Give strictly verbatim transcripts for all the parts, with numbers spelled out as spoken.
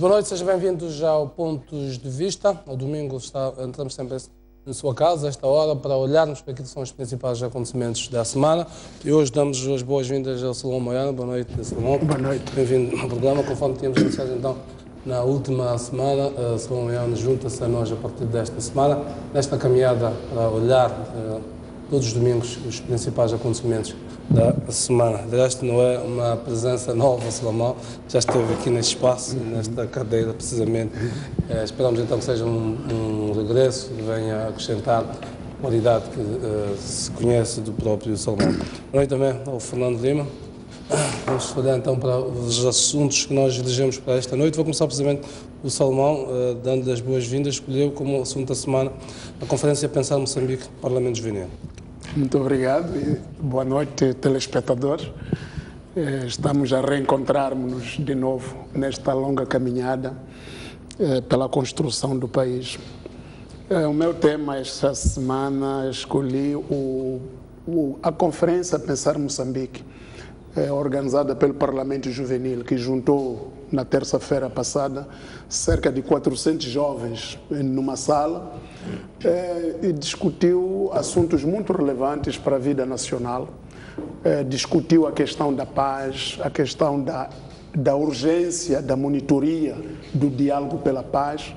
boa noite, sejam bem-vindos ao Pontos de Vista. Ao domingo está, entramos sempre na sua casa, a esta hora, para olharmos para aquilo que são os principais acontecimentos da semana. E hoje damos as boas-vindas ao Salomão Moiano. Boa noite, Salomão. Boa noite. Bem-vindo ao programa. Conforme tínhamos anunciado então na última semana, uh, Salomão Moiano junta-se a nós a partir desta semana, nesta caminhada para olhar uh, todos os domingos os principais acontecimentos da semana. De resto, não é uma presença nova, Salomão, já esteve aqui neste espaço, nesta cadeira, precisamente. Eh, esperamos então que seja um, um regresso que venha acrescentar qualidade que eh, se conhece do próprio Salomão. Boa noite também ao Fernando Lima. Vamos olhar então para os assuntos que nós elegemos para esta noite. Vou começar precisamente o Salomão, eh, dando as boas-vindas, escolheu como assunto da semana a Conferência Pensar Moçambique, Parlamento Juvenil. Muito obrigado e boa noite, telespectadores. Estamos a reencontrarmos-nos de novo nesta longa caminhada pela construção do país. O meu tema esta semana, escolhi o, o, a Conferência Pensar Moçambique, organizada pelo Parlamento Juvenil, que juntou na terça-feira passada cerca de quatrocentos jovens numa sala eh, e discutiu assuntos muito relevantes para a vida nacional. Eh, discutiu a questão da paz, a questão da, da urgência da monitoria do diálogo pela paz.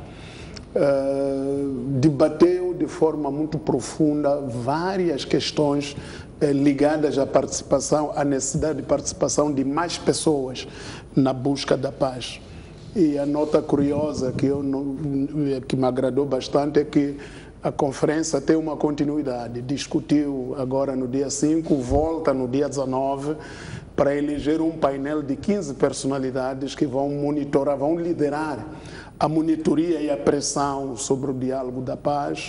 Eh, debateu de forma muito profunda várias questões eh, ligadas à participação, à necessidade de participação de mais pessoas na busca da paz. E a nota curiosa que, eu não, que me agradou bastante é que a conferência tem uma continuidade. Discutiu agora no dia cinco, volta no dia dezenove, para eleger um painel de quinze personalidades que vão monitorar, vão liderar a monitoria e a pressão sobre o diálogo da paz.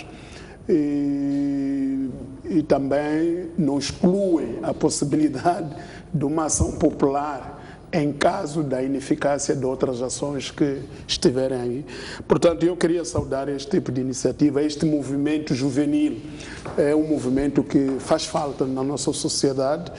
E, e também não excluem a possibilidade de uma ação popular em caso da ineficácia de outras ações que estiverem aí. Portanto, eu queria saudar este tipo de iniciativa, este movimento juvenil. É um movimento que faz falta na nossa sociedade.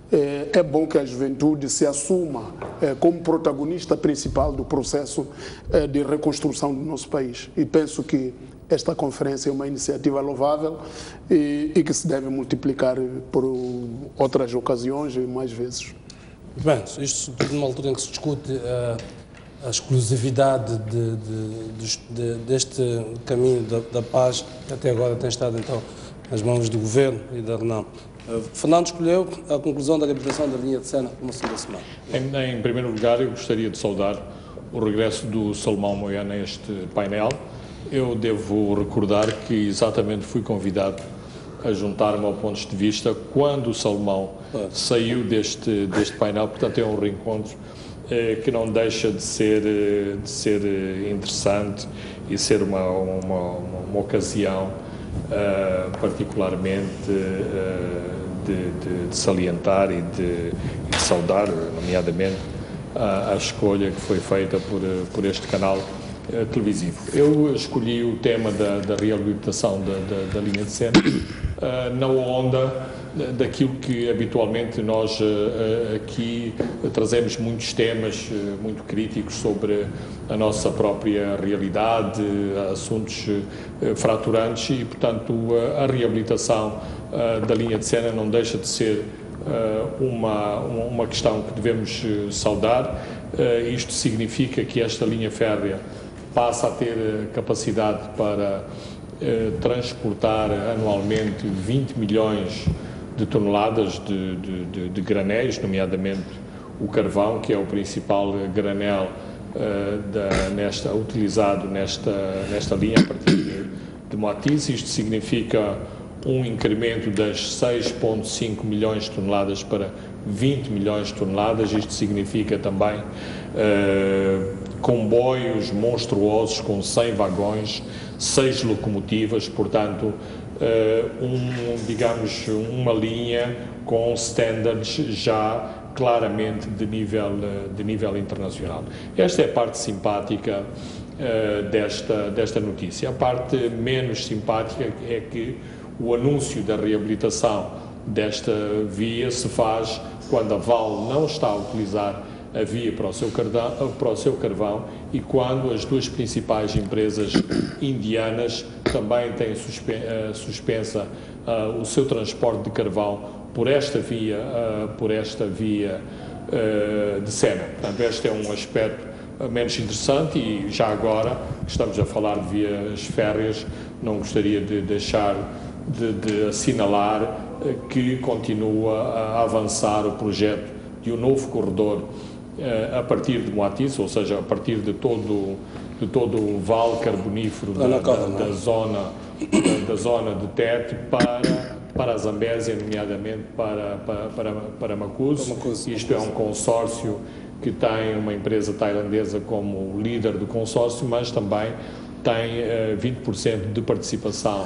É bom que a juventude se assuma como protagonista principal do processo de reconstrução do nosso país. E penso que esta conferência é uma iniciativa louvável e, e que se deve multiplicar por outras ocasiões e mais vezes. Bem, isto tudo numa altura em que se discute uh, a exclusividade de, de, de, deste caminho da, da paz, que até agora tem estado então nas mãos do Governo e da Renan. Uh, Fernando escolheu a conclusão da libertação da linha de Sena como segunda semana. Em, em primeiro lugar, eu gostaria de saudar o regresso do Salomão Moiano a este painel. Eu devo recordar que exatamente fui convidado a juntar-me ao Pontos de Vista quando o Salomão saiu deste, deste painel, portanto é um reencontro eh, que não deixa de ser, de ser interessante e ser uma, uma, uma, uma ocasião uh, particularmente uh, de, de, de salientar e de, e de saudar, nomeadamente, a, a escolha que foi feita por, por este canal uh, televisivo. Eu escolhi o tema da, da reabilitação da, da, da linha de Sena uh, na onda daquilo que habitualmente nós uh, aqui trazemos muitos temas uh, muito críticos sobre a nossa própria realidade, assuntos uh, fraturantes e, portanto, uh, a reabilitação uh, da linha de Sena não deixa de ser uh, uma, uma questão que devemos uh, saudar. Uh, isto significa que esta linha férrea passa a ter uh, capacidade para uh, transportar anualmente vinte milhões de toneladas de, de, de, de granéis, nomeadamente o carvão, que é o principal granel uh, da, nesta, utilizado nesta, nesta linha a partir de, de Moatize. Isto significa um incremento das seis vírgula cinco milhões de toneladas para vinte milhões de toneladas. Isto significa também uh, comboios monstruosos com cem vagões, seis locomotivas, portanto, Uh, um, digamos, uma linha com standards já claramente de nível, de nível internacional. Esta é a parte simpática uh, desta, desta notícia. A parte menos simpática é que o anúncio da reabilitação desta via se faz quando a Vale não está a utilizar a via para o seu carvão, para o seu carvão e quando as duas principais empresas indianas também têm suspensa uh, o seu transporte de carvão por esta via, uh, por esta via uh, de Sena. Portanto, este é um aspecto menos interessante e já agora que estamos a falar de vias férreas, não gostaria de deixar de, de assinalar uh, que continua a avançar o projeto de um novo corredor uh, a partir de Moatize, ou seja, a partir de todo, de todo o vale carbonífero da, da, da, zona, da, da zona de Tete para, para a Zambésia, nomeadamente para, para, para, para Macuso. Isto é um consórcio que tem uma empresa tailandesa como líder do consórcio, mas também tem uh, vinte por cento de participação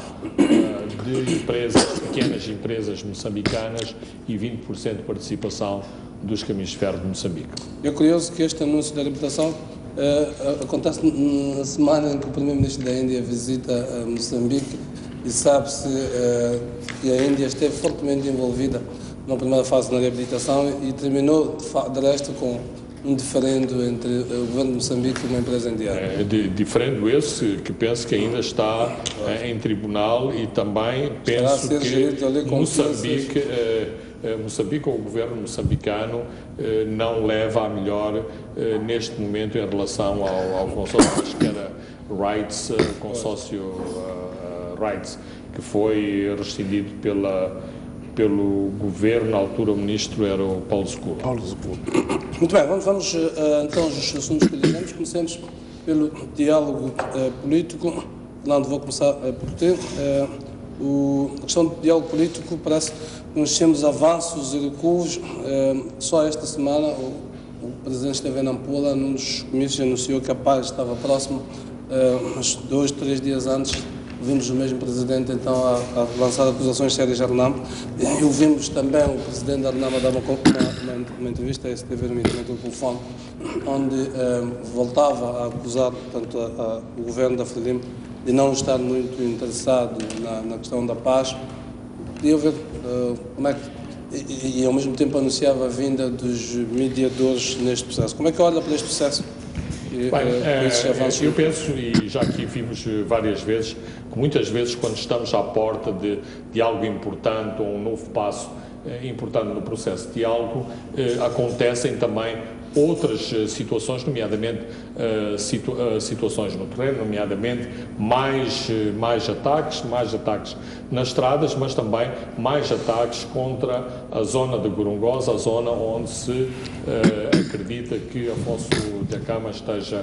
uh, de empresas, pequenas empresas moçambicanas e vinte por cento de participação dos caminhos de ferro de Moçambique. É curioso que este anúncio da libertação uh, acontece na semana em que o primeiro-ministro da Índia visita uh, Moçambique e sabe-se uh, que a Índia esteve fortemente envolvida na primeira fase na reabilitação e terminou de, de resto com um diferendo entre o governo de Moçambique e uma empresa indiana. É, de, diferendo esse que penso que ainda está é, em tribunal e também penso que Moçambique, é, é, Moçambique ou o governo moçambicano é, não leva a melhor é, neste momento em relação ao, ao consórcio, acho que era Rights, consórcio uh, Rights, que foi rescindido pela pelo governo, na altura o ministro era o Paulo Seguro. Paulo Seguro. Muito bem, vamos, vamos uh, então aos assuntos que dizemos. Comecemos pelo diálogo uh, político. Fernando, vou começar uh, por ti. Uh, o, a questão do diálogo político parece que nós temos avanços e recuos. Uh, só esta semana o, o presidente esteve em Nampula, num dos comícios, anunciou que a paz estava próxima, uh, mas dois, três dias antes vimos o mesmo presidente então a, a lançar acusações sérias a Renamo e ouvimos também o presidente da Renamo a dar uma, uma, uma, uma entrevista a S T V no telefone, onde eh, voltava a acusar portanto, a, a, o governo da Frelimo de não estar muito interessado na, na questão da paz. Podia ver uh, como é que, e, e ao mesmo tempo anunciava a vinda dos mediadores neste processo. Como é que olha para este processo? Bem, é, eu penso, e já aqui vimos várias vezes, que muitas vezes quando estamos à porta de, de algo importante ou um novo passo eh, importante no processo de diálogo, eh, acontecem também outras uh, situações, nomeadamente uh, situ uh, situações no terreno, nomeadamente mais, uh, mais ataques, mais ataques nas estradas, mas também mais ataques contra a zona de Gorongosa, a zona onde se uh, acredita que Afonso Dhlakama esteja,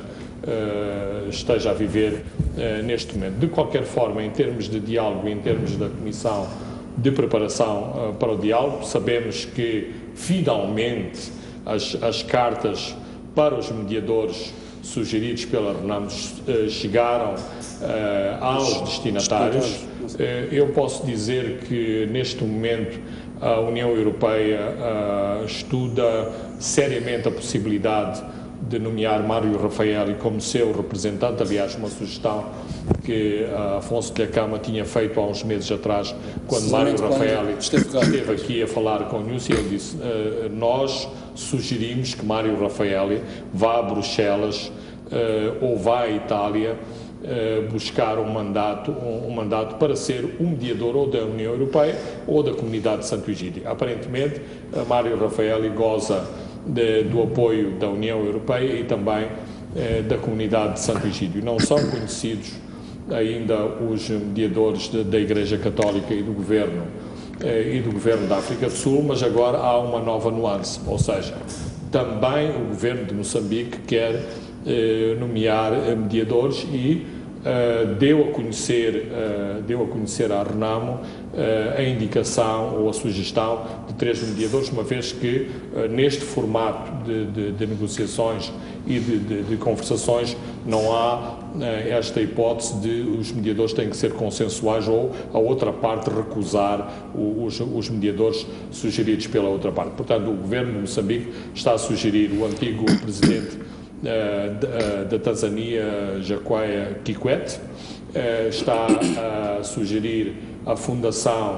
uh, esteja a viver uh, neste momento. De qualquer forma, em termos de diálogo, em termos da Comissão de Preparação uh, para o Diálogo, sabemos que, finalmente, As, as cartas para os mediadores sugeridos pela Renamo uh, chegaram uh, aos destinatários. Uh, eu posso dizer que, neste momento, a União Europeia uh, estuda seriamente a possibilidade de nomear Mário Raffaelli como seu representante, aliás, uma sugestão que uh, Afonso Dhlakama tinha feito há uns meses atrás, quando Mário Raffaelli esteve, esteve aqui a falar com o Núcia. Ele disse, uh, nós sugerimos que Mário Raffaelli vá a Bruxelas uh, ou vá à Itália uh, buscar um mandato, um, um mandato para ser um mediador ou da União Europeia ou da Comunidade de Santo Egídio. Aparentemente, uh, Mário Raffaelli goza de, do apoio da União Europeia e também uh, da Comunidade de Santo Egídio. Não são conhecidos ainda os mediadores de, da Igreja Católica e do Governo e do Governo da África do Sul, mas agora há uma nova nuance, ou seja, também o Governo de Moçambique quer eh, nomear mediadores e eh, deu a conhecer, eh, deu a conhecer à Renamo eh, a indicação ou a sugestão de três mediadores, uma vez que eh, neste formato de, de, de negociações e de, de, de conversações não há eh, esta hipótese de os mediadores têm que ser consensuais ou a outra parte recusar o, os, os mediadores sugeridos pela outra parte. Portanto, o governo de Moçambique está a sugerir o antigo presidente eh, da, da Tanzânia, Jakaya Kikwete, eh, está a sugerir a fundação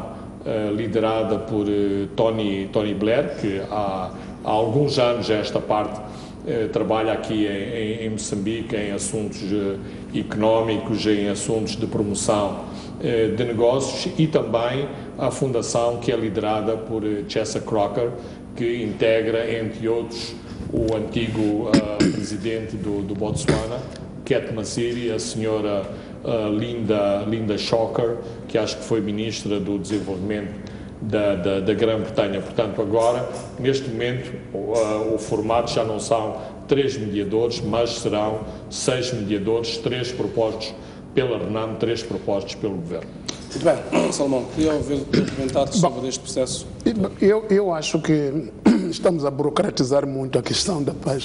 uh, liderada por uh, Tony, Tony Blair, que há, há alguns anos esta parte uh, trabalha aqui em, em, em Moçambique em assuntos uh, económicos, em assuntos de promoção uh, de negócios, e também a fundação que é liderada por uh, Chesa Crocker, que integra, entre outros, o antigo uh, presidente do, do Botsuana, Ket Masiri, a senhora uh, Linda, Linda Shocker, que acho que foi ministra do Desenvolvimento da, da, da Grã-Bretanha. Portanto, agora, neste momento, uh, o formato já não são três mediadores, mas serão seis mediadores, três propostos pela RENAM, três propostos pelo Governo. Muito bem, Salomão, queria ouvir o teu comentário sobre este processo. Eu, eu acho que estamos a burocratizar muito a questão da paz.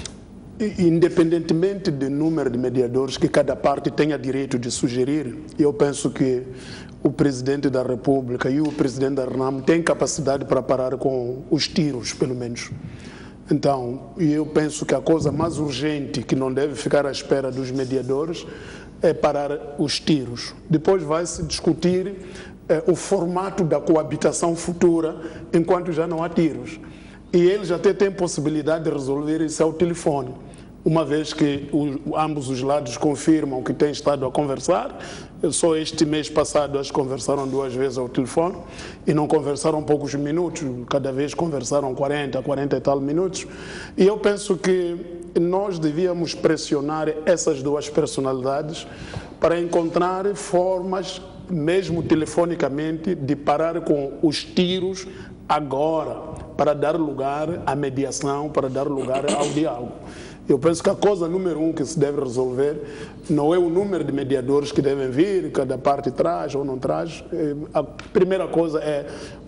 Independentemente do número de mediadores que cada parte tenha direito de sugerir, eu penso que o Presidente da República e o Presidente da RENAM têm capacidade para parar com os tiros, pelo menos. Então, eu penso que a coisa mais urgente, que não deve ficar à espera dos mediadores, é parar os tiros. Depois vai-se discutir eh, o formato da coabitação futura, enquanto já não há tiros. E eles até têm possibilidade de resolver isso ao telefone, uma vez que o, ambos os lados confirmam que têm estado a conversar. Só este mês passado eles conversaram duas vezes ao telefone e não conversaram poucos minutos, cada vez conversaram quarenta, quarenta e tal minutos. E eu penso que nós devíamos pressionar essas duas personalidades para encontrar formas, mesmo telefonicamente, de parar com os tiros agora, para dar lugar à mediação, para dar lugar ao diálogo. Eu penso que a coisa número um que se deve resolver não é o número de mediadores que devem vir, cada parte traz ou não traz. A primeira coisa é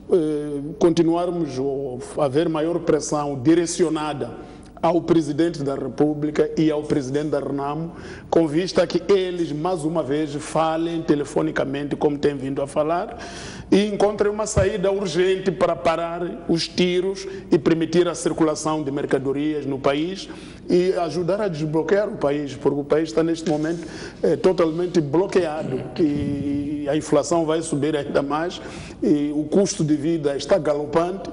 continuarmos a haver maior pressão direcionada ao Presidente da República e ao Presidente da RENAM, com vista que eles, mais uma vez, falem telefonicamente, como têm vindo a falar, e encontrem uma saída urgente para parar os tiros e permitir a circulação de mercadorias no país e ajudar a desbloquear o país, porque o país está, neste momento, é, totalmente bloqueado e a inflação vai subir ainda mais e o custo de vida está galopante.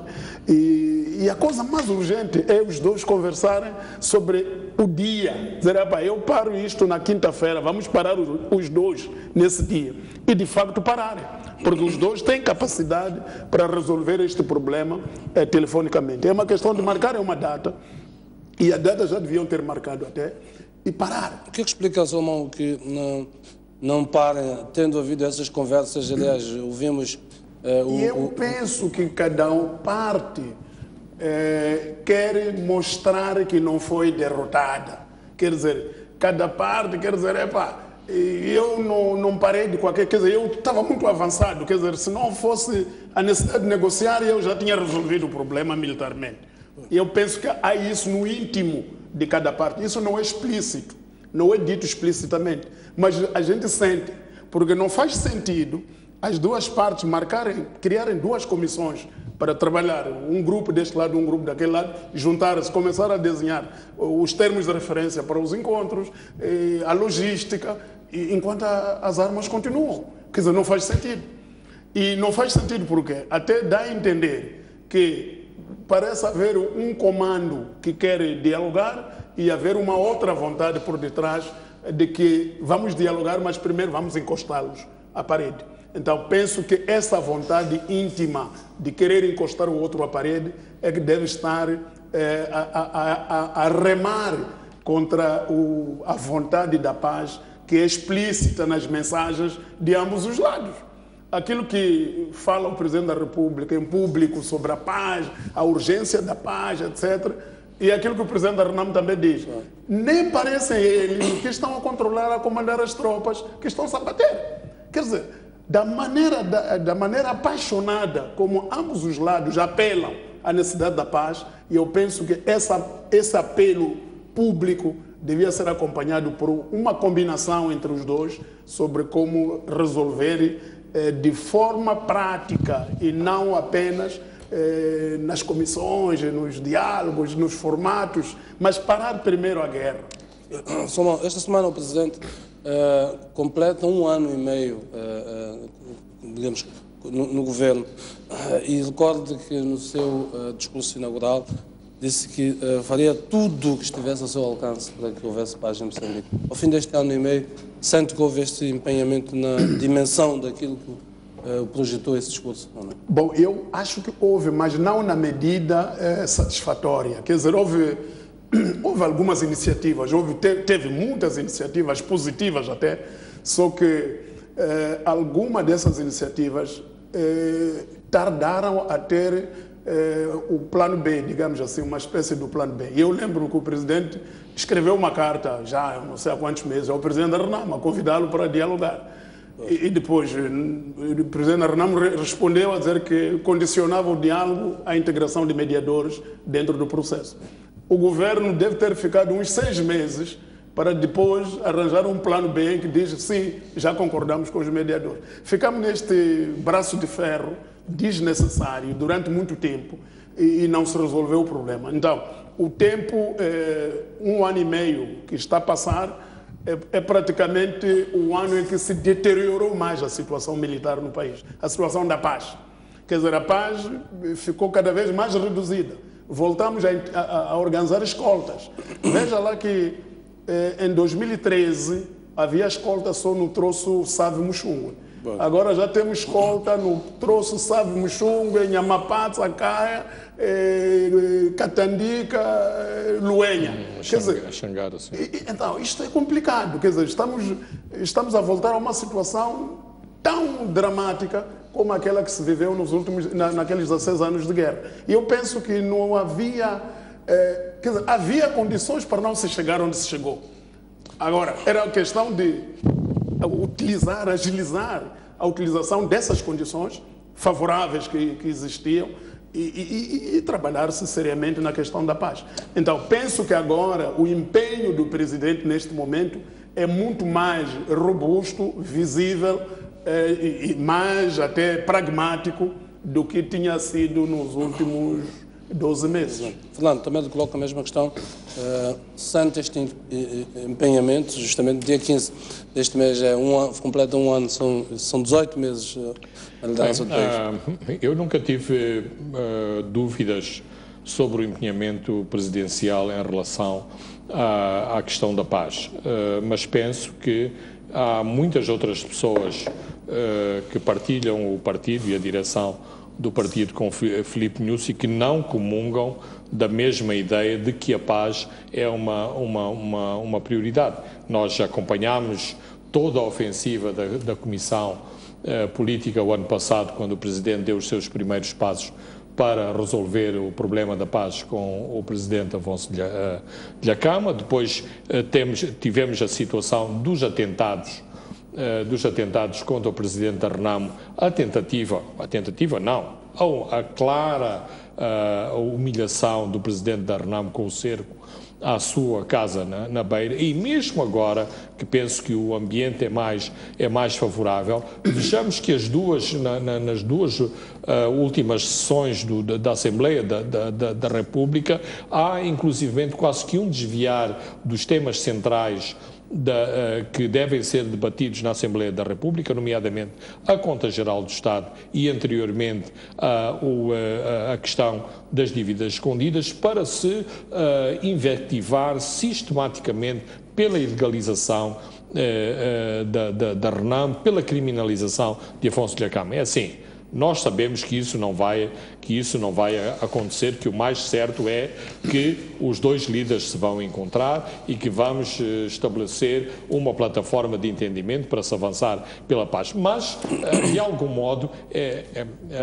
E, e a coisa mais urgente é os dois conversarem sobre o dia. Dizer, eu paro isto na quinta-feira, vamos parar os, os dois nesse dia. E de facto pararem, porque os dois têm capacidade para resolver este problema é, telefonicamente. É uma questão de marcar uma data, e a data já deviam ter marcado até, e parar. O que é que explica, Salomão, que não, não parem, tendo havido essas conversas? Aliás, ouvimos... Uh, o, e eu o, penso que cada um parte eh, quer mostrar que não foi derrotada. Quer dizer, cada parte quer dizer, epá, eu não, não parei de qualquer coisa, eu estava muito avançado. Quer dizer, se não fosse a necessidade de negociar, eu já tinha resolvido o problema militarmente. E eu penso que há isso no íntimo de cada parte. Isso não é explícito, não é dito explicitamente, mas a gente sente, porque não faz sentido as duas partes marcarem, criarem duas comissões para trabalhar, um grupo deste lado, um grupo daquele lado, juntar-se, começar a desenhar os termos de referência para os encontros, a logística, enquanto as armas continuam. Quer dizer, não faz sentido. E não faz sentido porque até dá a entender que parece haver um comando que quer dialogar e haver uma outra vontade por detrás de que vamos dialogar, mas primeiro vamos encostá-los à parede. Então, penso que essa vontade íntima de querer encostar o outro à parede é que deve estar é, a, a, a, a remar contra o, a vontade da paz, que é explícita nas mensagens de ambos os lados. Aquilo que fala o Presidente da República em público sobre a paz, a urgência da paz, etcétera, e aquilo que o Presidente da RENAM também diz, nem parecem eles que estão a controlar, a comandar as tropas que estão a bater. Quer dizer, Da maneira, da, da maneira apaixonada como ambos os lados apelam à necessidade da paz, e eu penso que essa, esse apelo público devia ser acompanhado por uma combinação entre os dois sobre como resolver eh, de forma prática e não apenas eh, nas comissões, nos diálogos, nos formatos, mas parar primeiro a guerra. Salomão, esta semana o Presidente Uh, completa um ano e meio, uh, uh, digamos, no, no governo. E recordo que no seu uh, discurso inaugural disse que uh, faria tudo o que estivesse ao seu alcance para que houvesse paz em Moçambique. Ao fim deste ano e meio, sente que houve este empenhamento na dimensão daquilo que uh, projetou esse discurso? Não é? Bom, eu acho que houve, mas não na medida eh, satisfatória. Quer dizer, houve, houve algumas iniciativas, houve, te, teve muitas iniciativas positivas até, só que eh, algumas dessas iniciativas eh, tardaram a ter Eh, o plano B, digamos assim, uma espécie do plano B. E eu lembro que o presidente escreveu uma carta, já não sei há quantos meses, ao presidente da RENAM, a convidá-lo para dialogar. E, e depois o presidente da RENAM respondeu a dizer que condicionava o diálogo à integração de mediadores dentro do processo. O governo deve ter ficado uns seis meses para depois arranjar um plano B em que diz, sim, já concordamos com os mediadores. Ficamos neste braço de ferro desnecessário durante muito tempo e, e não se resolveu o problema. Então, o tempo, é, um ano e meio que está a passar, é, é praticamente o ano em que se deteriorou mais a situação militar no país, a situação da paz. Quer dizer, a paz ficou cada vez mais reduzida. Voltamos a, a, a organizar escoltas. Veja lá que é, em dois mil e treze havia escolta só no troço Save-Muxungue. Agora já temos escolta no troço Save-Muxungue, em Amapá, Sacaia, eh, Catandica, eh, Luenha. Hum, quer dizer, Xangara, sim. E, então, isto é complicado. Quer dizer, estamos, estamos a voltar a uma situação tão dramática como aquela que se viveu nos últimos, na, naqueles dezesseis anos de guerra. E eu penso que não havia, eh, quer dizer, havia condições para não se chegar onde se chegou. Agora, era a questão de utilizar, agilizar a utilização dessas condições favoráveis que, que existiam e, e, e, e trabalhar-se seriamente na questão da paz. Então, penso que agora o empenho do presidente neste momento é muito mais robusto, visível eh, e, e mais até pragmático do que tinha sido nos últimos doze meses. Fernando, também lhe coloco a mesma questão. Uh, sente este empenhamento, justamente dia quinze deste mês, é um ano, completa um ano, são, são dezoito meses uh, na liderança do país. Uh, eu nunca tive uh, dúvidas sobre o empenhamento presidencial em relação à, à questão da paz, uh, mas penso que há muitas outras pessoas uh, que partilham o partido e a direção do partido com Filipe Nyusi que não comungam da mesma ideia de que a paz é uma, uma, uma, uma prioridade. Nós acompanhámos toda a ofensiva da, da Comissão uh, Política o ano passado, quando o Presidente deu os seus primeiros passos para resolver o problema da paz com o Presidente Afonso de Dhlakama. Depois uh, temos, tivemos a situação dos atentados Uh, dos atentados contra o Presidente da RENAM, a tentativa, a tentativa não, a, a clara uh, humilhação do Presidente da RENAM com o cerco à sua casa na, na Beira, e mesmo agora, que penso que o ambiente é mais, é mais favorável, vejamos que as duas, na, na, nas duas uh, últimas sessões do, da, da Assembleia da, da, da República, há inclusivamente quase que um desviar dos temas centrais Da, uh, que devem ser debatidos na Assembleia da República, nomeadamente a Conta Geral do Estado e anteriormente uh, o, uh, a questão das dívidas escondidas, para se uh, invectivar sistematicamente pela ilegalização uh, uh, da, da, da RENAM, pela criminalização de Afonso Dhlakama. É assim, nós sabemos que isso não vai, que isso não vai acontecer, que o mais certo é que os dois líderes se vão encontrar e que vamos estabelecer uma plataforma de entendimento para se avançar pela paz. Mas, de algum modo, é, é,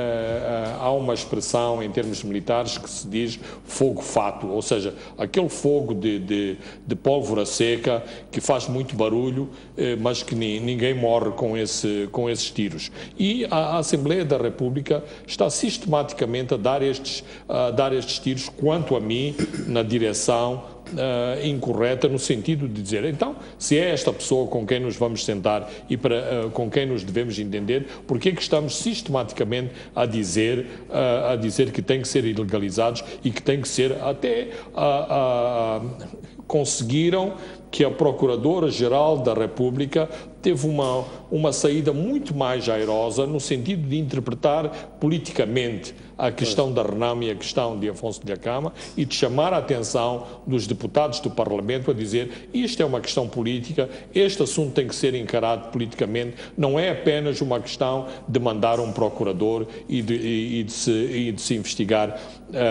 é, há uma expressão em termos militares que se diz fogo-fato, ou seja, aquele fogo de, de, de pólvora seca que faz muito barulho, mas que ninguém morre com, esse, com esses tiros. E a, a Assembleia da República está sistematicamente a dar estes, a dar estes tiros, quanto a mim, na direção uh, incorreta, no sentido de dizer, então, se é esta pessoa com quem nos vamos sentar e para, uh, com quem nos devemos entender, porque é que estamos sistematicamente a dizer, uh, a dizer que têm que ser ilegalizados e que têm que ser até... Uh, uh, conseguiram que a Procuradora-Geral da República teve uma, uma saída muito mais airosa no sentido de interpretar politicamente a questão da Renamo e a questão de Afonso de Dhlakama e de chamar a atenção dos deputados do Parlamento a dizer isto é uma questão política, este assunto tem que ser encarado politicamente, não é apenas uma questão de mandar um procurador e de, e, e de, se, e de se investigar uh,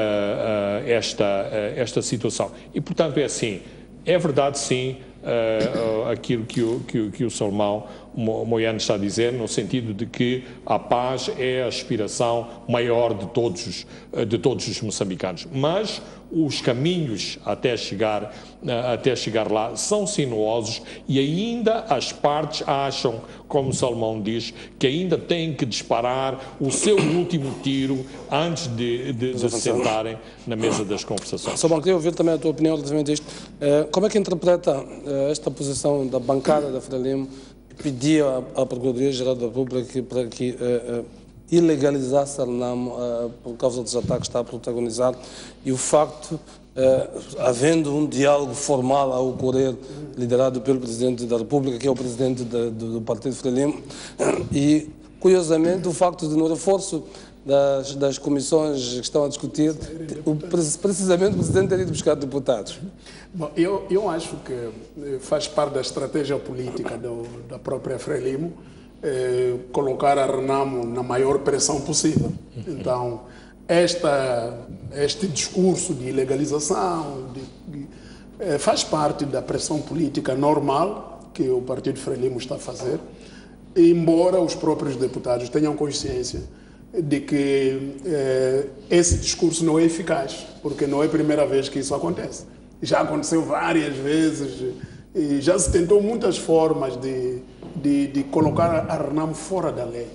uh, esta, uh, esta situação. E, portanto, é assim, é verdade, sim, uh, uh, aquilo que o, que, que o Salomão Moiane está a dizer, no sentido de que a paz é a aspiração maior de todos, de todos os moçambicanos. Mas os caminhos até chegar, até chegar lá são sinuosos e ainda as partes acham, como o Salomão diz, que ainda têm que disparar o seu último tiro antes de, de, de se sentarem na mesa das conversações. Salomão, queria ouvir também a tua opinião relativamente a isto. Como é que interpreta esta posição da bancada da Frelimo, pedia à Procuradoria-Geral da República para que uh, uh, ilegalizasse a Renamo uh, por causa dos ataques que está a protagonizar e o facto, uh, havendo um diálogo formal a ocorrer, liderado pelo Presidente da República, que é o Presidente de, do, do Partido Frelimo, e, curiosamente, o facto de no reforço das, das comissões que estão a discutir, o, precisamente o Presidente ter ido buscar deputados. Bom, eu, eu acho que faz parte da estratégia política do, da própria Frelimo eh, colocar a Renamo na maior pressão possível. Então, esta, este discurso de ilegalização de, de, eh, faz parte da pressão política normal que o Partido Frelimo está a fazer, embora os próprios deputados tenham consciência de que eh, esse discurso não é eficaz, porque não é a primeira vez que isso acontece. Já aconteceu várias vezes e já se tentou muitas formas de, de, de colocar a Renamo fora da lei.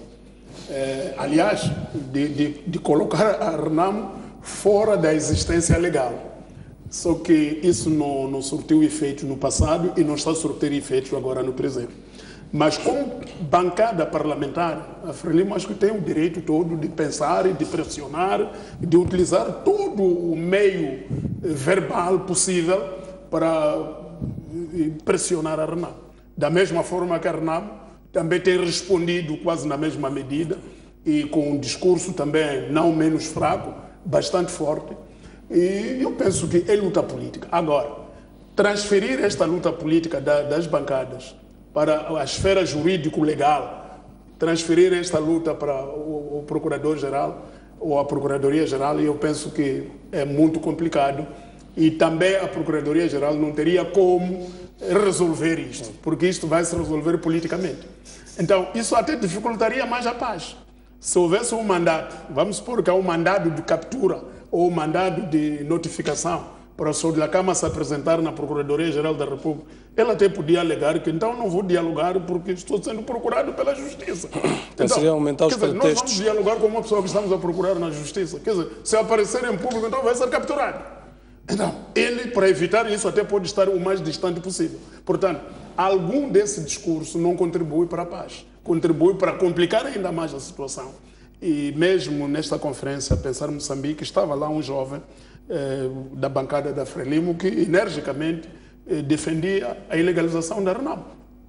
É, aliás, de, de, de colocar a Renamo fora da existência legal. Só que isso não, não surtiu efeito no passado e não está a surtir efeito agora no presente. Mas como bancada parlamentar, a Frelimo acho que tem o direito todo de pensar e de pressionar, de utilizar todo o meio verbal possível para pressionar a Renamo. Da mesma forma que a Renamo também tem respondido quase na mesma medida e com um discurso também não menos fraco, bastante forte. E eu penso que é luta política. Agora, transferir esta luta política das bancadas para a esfera jurídico-legal, transferir esta luta para o, o Procurador-Geral ou a Procuradoria-Geral, eu penso que é muito complicado e também a Procuradoria-Geral não teria como resolver isto, porque isto vai se resolver politicamente. Então, isso até dificultaria mais a paz. Se houvesse um mandato, vamos supor que há um mandado de captura ou um mandado de notificação para o senhor Dhlakama se apresentar na Procuradoria-Geral da República, ela até podia alegar que então não vou dialogar porque estou sendo procurado pela Justiça. Então, seria aumentar os dizer, pretextos. Nós vamos dialogar com uma pessoa que estamos a procurar na Justiça. Quer dizer, se aparecer em público, então vai ser capturado. Então, ele, para evitar isso, até pode estar o mais distante possível. Portanto, algum desse discurso não contribui para a paz. Contribui para complicar ainda mais a situação. E mesmo nesta conferência, Pensar Moçambique, estava lá um jovem eh, da bancada da Frelimo que energicamente eh, defendia a ilegalização da Renamo.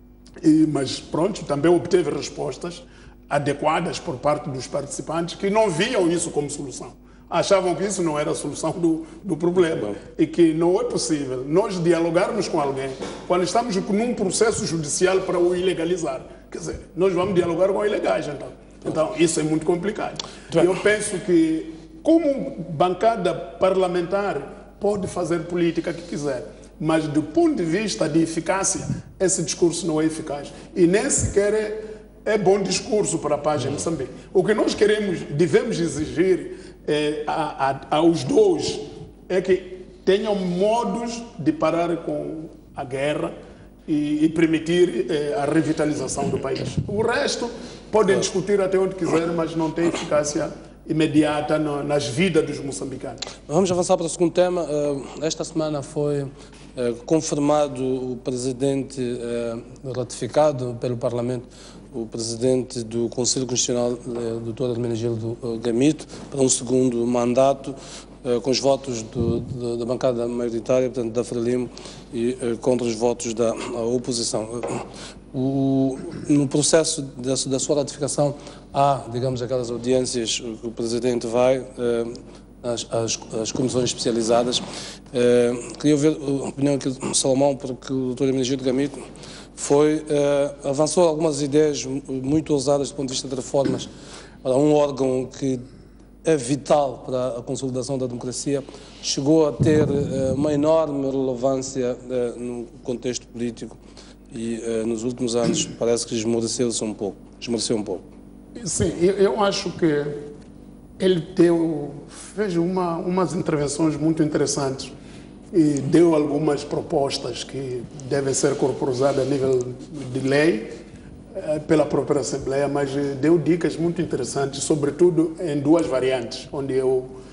E, mas pronto, também obteve respostas adequadas por parte dos participantes que não viam isso como solução. Achavam que isso não era a solução do, do problema e que não é possível nós dialogarmos com alguém quando estamos num processo judicial para o ilegalizar. Quer dizer, nós vamos dialogar com ilegais, então. Então, isso é muito complicado. Eu penso que, como bancada parlamentar, pode fazer política que quiser, mas do ponto de vista de eficácia, esse discurso não é eficaz. E nem sequer é, é bom discurso para a paz em Moçambique. O que nós queremos, devemos exigir é, a, a, aos dois é que tenham modos de parar com a guerra e, e permitir é, a revitalização do país. O resto podem discutir até onde quiserem, mas não tem eficácia imediata no, nas vidas dos moçambicanos. Vamos avançar para o segundo tema. Esta semana foi confirmado o presidente, ratificado pelo Parlamento, o presidente do Conselho Constitucional, doutor Hermenegildo Gamito, para um segundo mandato, com os votos do, do, da bancada maioritária, portanto da Frelimo, e contra os votos da oposição. O, no processo da, da sua ratificação, há, digamos, aquelas audiências que o Presidente vai, eh, as, as, as comissões especializadas. Eh, queria ouvir a opinião aqui do Salomão, porque o doutor Hermenegildo Gamito foi, eh, avançou algumas ideias muito ousadas do ponto de vista de reformas para um órgão que é vital para a consolidação da democracia, chegou a ter eh, uma enorme relevância eh, no contexto político e uh, nos últimos anos parece que esmoreceu-se um pouco, esmoreceu um pouco. Sim, eu, eu acho que ele deu, fez uma, umas intervenções muito interessantes e deu algumas propostas que devem ser corporizadas a nível de lei uh, pela própria Assembleia, mas deu dicas muito interessantes, sobretudo em duas variantes, onde eu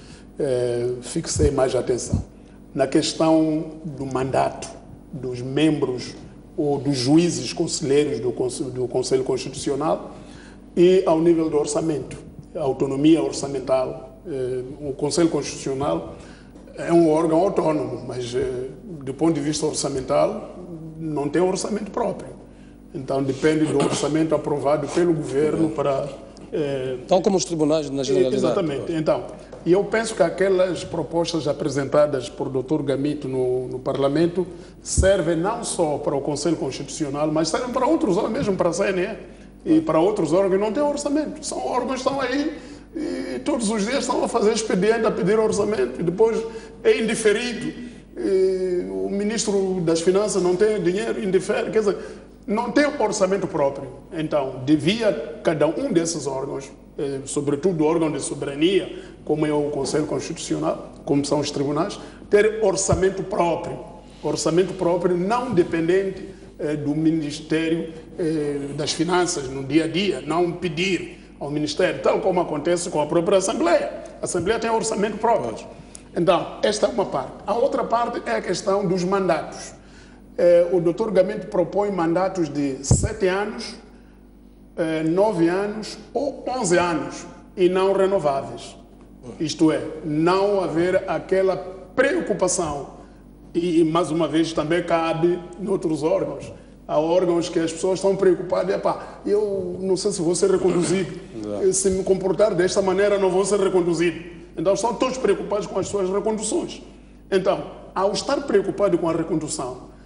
uh, fixei mais atenção. Na questão do mandato dos membros ou dos juízes conselheiros do Conselho, do Conselho Constitucional e ao nível do orçamento, a autonomia orçamental. O Conselho Constitucional é um órgão autônomo, mas do ponto de vista orçamental não tem orçamento próprio. Então depende do orçamento aprovado pelo governo para... É, tal como os tribunais na generalidade. Exatamente. Então, e eu penso que aquelas propostas apresentadas por doutor Gamito no, no Parlamento servem não só para o Conselho Constitucional, mas servem para outros órgãos, mesmo para a C N E e para outros órgãos que não têm orçamento. São órgãos que estão aí e todos os dias estão a fazer expediente, a pedir orçamento e depois é indiferido. E o ministro das Finanças não tem dinheiro, indifere, quer dizer, não tem orçamento próprio. Então, devia cada um desses órgãos, eh, sobretudo o órgão de soberania, como é o Conselho Constitucional, como são os tribunais, ter orçamento próprio. Orçamento próprio não dependente eh, do Ministério eh, das Finanças no dia a dia, não pedir ao Ministério, tal como acontece com a própria Assembleia. A Assembleia tem orçamento próprio. Então, esta é uma parte. A outra parte é a questão dos mandatos. Eh, o doutor Gamito propõe mandatos de sete anos, eh, nove anos ou onze anos e não renováveis. Isto é, não haver aquela preocupação. E, mais uma vez, também cabe em outros órgãos. Há órgãos que as pessoas estão preocupadas. Epá, eu não sei se vou ser reconduzido. Se me comportar desta maneira, não vou ser reconduzido. Então, estão todos preocupados com as suas reconduções. Então, ao estar preocupado com a recondução,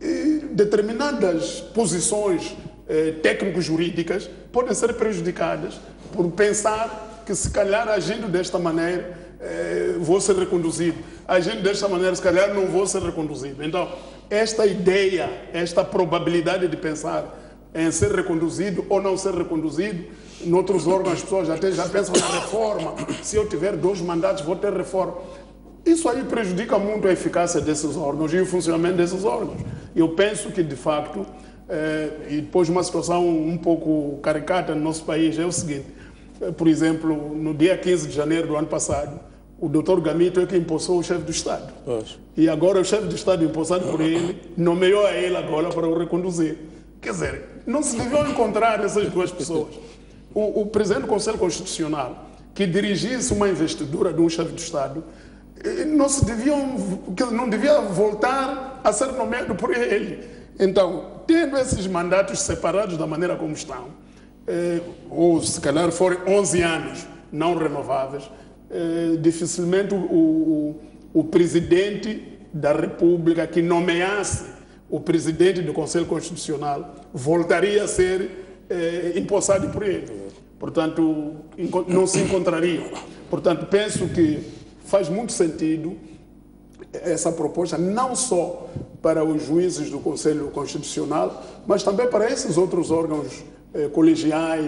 determinadas posições eh, técnico-jurídicas podem ser prejudicadas por pensar que, se calhar, agindo desta maneira, eh, vou ser reconduzido. Agindo desta maneira, se calhar, não vou ser reconduzido. Então, esta ideia, esta probabilidade de pensar em ser reconduzido ou não ser reconduzido, em outros órgãos as pessoas até já pensam na reforma. Se eu tiver dois mandatos, vou ter reforma. Isso aí prejudica muito a eficácia desses órgãos e o funcionamento desses órgãos. Eu penso que, de facto, eh, e depois uma situação um pouco caricata no nosso país é o seguinte. Eh, por exemplo, no dia quinze de janeiro do ano passado, o doutor Gamito é que empossou o chefe do Estado. Pois. E agora o chefe do Estado, empossado por ele, nomeou a ele agora para o reconduzir. Quer dizer, não se deviam encontrar essas duas pessoas. O, o presidente do Conselho Constitucional, que dirigisse uma investidura de um chefe do Estado, não se deviam, não devia voltar a ser nomeado por ele. Então, tendo esses mandatos separados da maneira como estão, eh, ou se calhar forem onze anos não renováveis, eh, dificilmente o, o, o presidente da República que nomeasse o presidente do Conselho Constitucional voltaria a ser eh, empossado por ele. Portanto, não se encontrariam. Portanto, penso que faz muito sentido essa proposta, não só para os juízes do Conselho Constitucional, mas também para esses outros órgãos eh, colegiais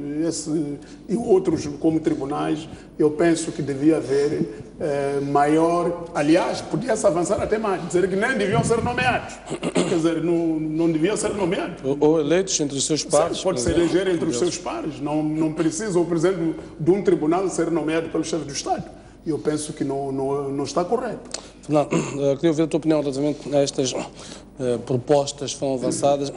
esse, e outros como tribunais. Eu penso que devia haver eh, maior... Aliás, podia-se avançar até mais, dizer que nem deviam ser nomeados. Quer dizer, não, não deviam ser nomeados. Ou, ou eleitos entre os seus pares. Pode se eleger entre os seus pares. Não, não precisa, ou, por exemplo, de um tribunal ser nomeado pelo chefe do Estado. Eu penso que não, não, não está correto. Fernando, uh, queria ouvir a tua opinião relativamente a estas uh, propostas que foram avançadas.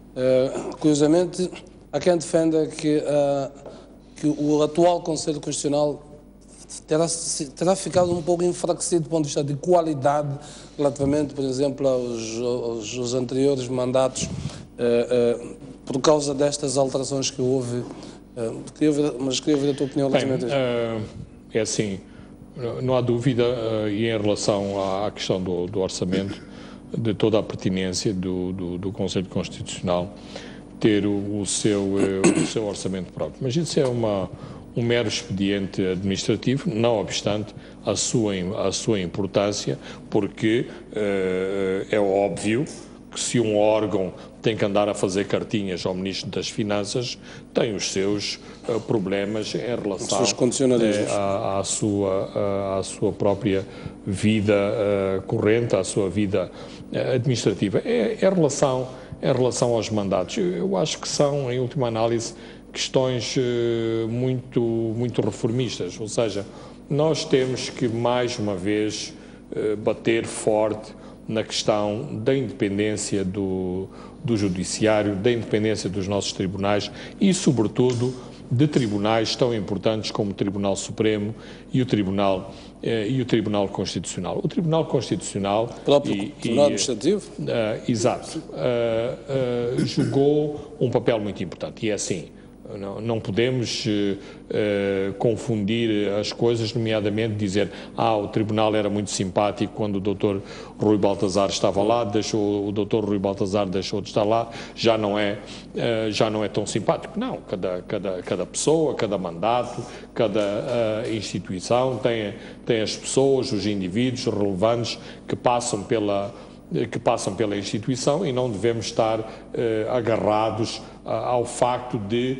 Uh, curiosamente, há quem defenda que, uh, que o atual Conselho Constitucional terá, terá ficado um pouco enfraquecido do ponto de vista de qualidade relativamente, por exemplo, aos, aos, aos anteriores mandatos por causa destas alterações que houve, queria ver, mas queria ver a tua opinião relativamente a isso. É assim, não há dúvida, e em relação à questão do, do orçamento, de toda a pertinência do, do, do Conselho Constitucional ter o, o, seu, o seu orçamento próprio. Mas isso é uma, um mero expediente administrativo, não obstante a sua, a sua importância, porque uh, é óbvio que se um órgão tem que andar a fazer cartinhas ao Ministro das Finanças, tem os seus uh, problemas em relação uh, à, à, sua, uh, à sua própria vida uh, corrente, à sua vida uh, administrativa. É, é relação, é relação aos mandatos. Eu, eu acho que são, em última análise, questões uh, muito, muito reformistas, ou seja, nós temos que, mais uma vez, uh, bater forte na questão da independência do, do judiciário, da independência dos nossos tribunais e, sobretudo, de tribunais tão importantes como o Tribunal Supremo e o Tribunal, eh, e o Tribunal Constitucional. O Tribunal Constitucional... O próprio e, Tribunal e, Administrativo? Uh, exato. Uh, uh, jogou um papel muito importante. E é assim, não, não podemos uh, uh, confundir as coisas, nomeadamente dizer ah, o Tribunal era muito simpático quando o doutor Rui Baltazar estava lá, deixou, o doutor Rui Baltazar deixou de estar lá, já não é, uh, já não é tão simpático. Não, cada, cada, cada pessoa, cada mandato, cada uh, instituição tem, tem as pessoas, os indivíduos relevantes que passam pela que passam pela instituição e não devemos estar uh, agarrados uh, ao facto de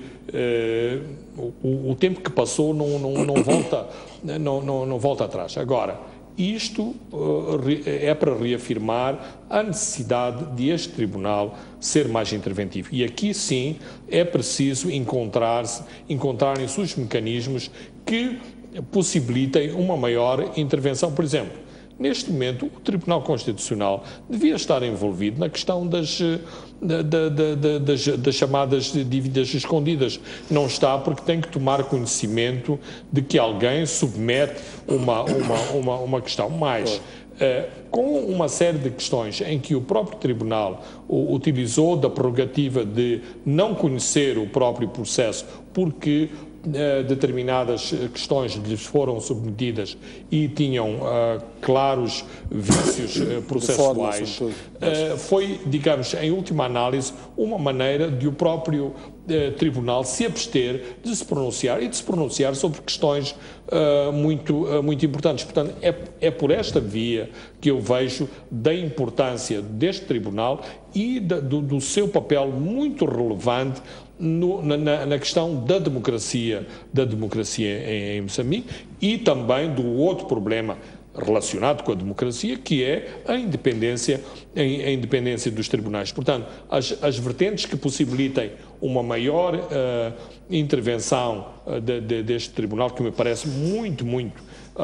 uh, o, o tempo que passou não, não, não, volta, não, não, não volta atrás. Agora, isto uh, é para reafirmar a necessidade de este Tribunal ser mais interventivo. E aqui sim é preciso encontrar-se, encontrarem-se os mecanismos que possibilitem uma maior intervenção. Por exemplo, neste momento, o Tribunal Constitucional devia estar envolvido na questão das, da, da, da, das, das chamadas dívidas escondidas. Não está porque tem que tomar conhecimento de que alguém submete uma, uma, uma, uma questão. Mais, uh, com uma série de questões em que o próprio Tribunal o, utilizou da prerrogativa de não conhecer o próprio processo porque Uh, determinadas questões lhes foram submetidas e tinham uh, claros vícios uh, processuais, uh, foi, digamos, em última análise, uma maneira de o próprio uh, Tribunal se abster de se pronunciar e de se pronunciar sobre questões uh, muito, uh, muito importantes. Portanto, é, é por esta via que eu vejo da importância deste Tribunal e da, do, do seu papel muito relevante No, na, na questão da democracia, da democracia em, em Moçambique e também do outro problema relacionado com a democracia, que é a independência, a independência dos tribunais. Portanto, as, as vertentes que possibilitem uma maior uh, intervenção uh, de, de, deste tribunal, que me parece muito, muito,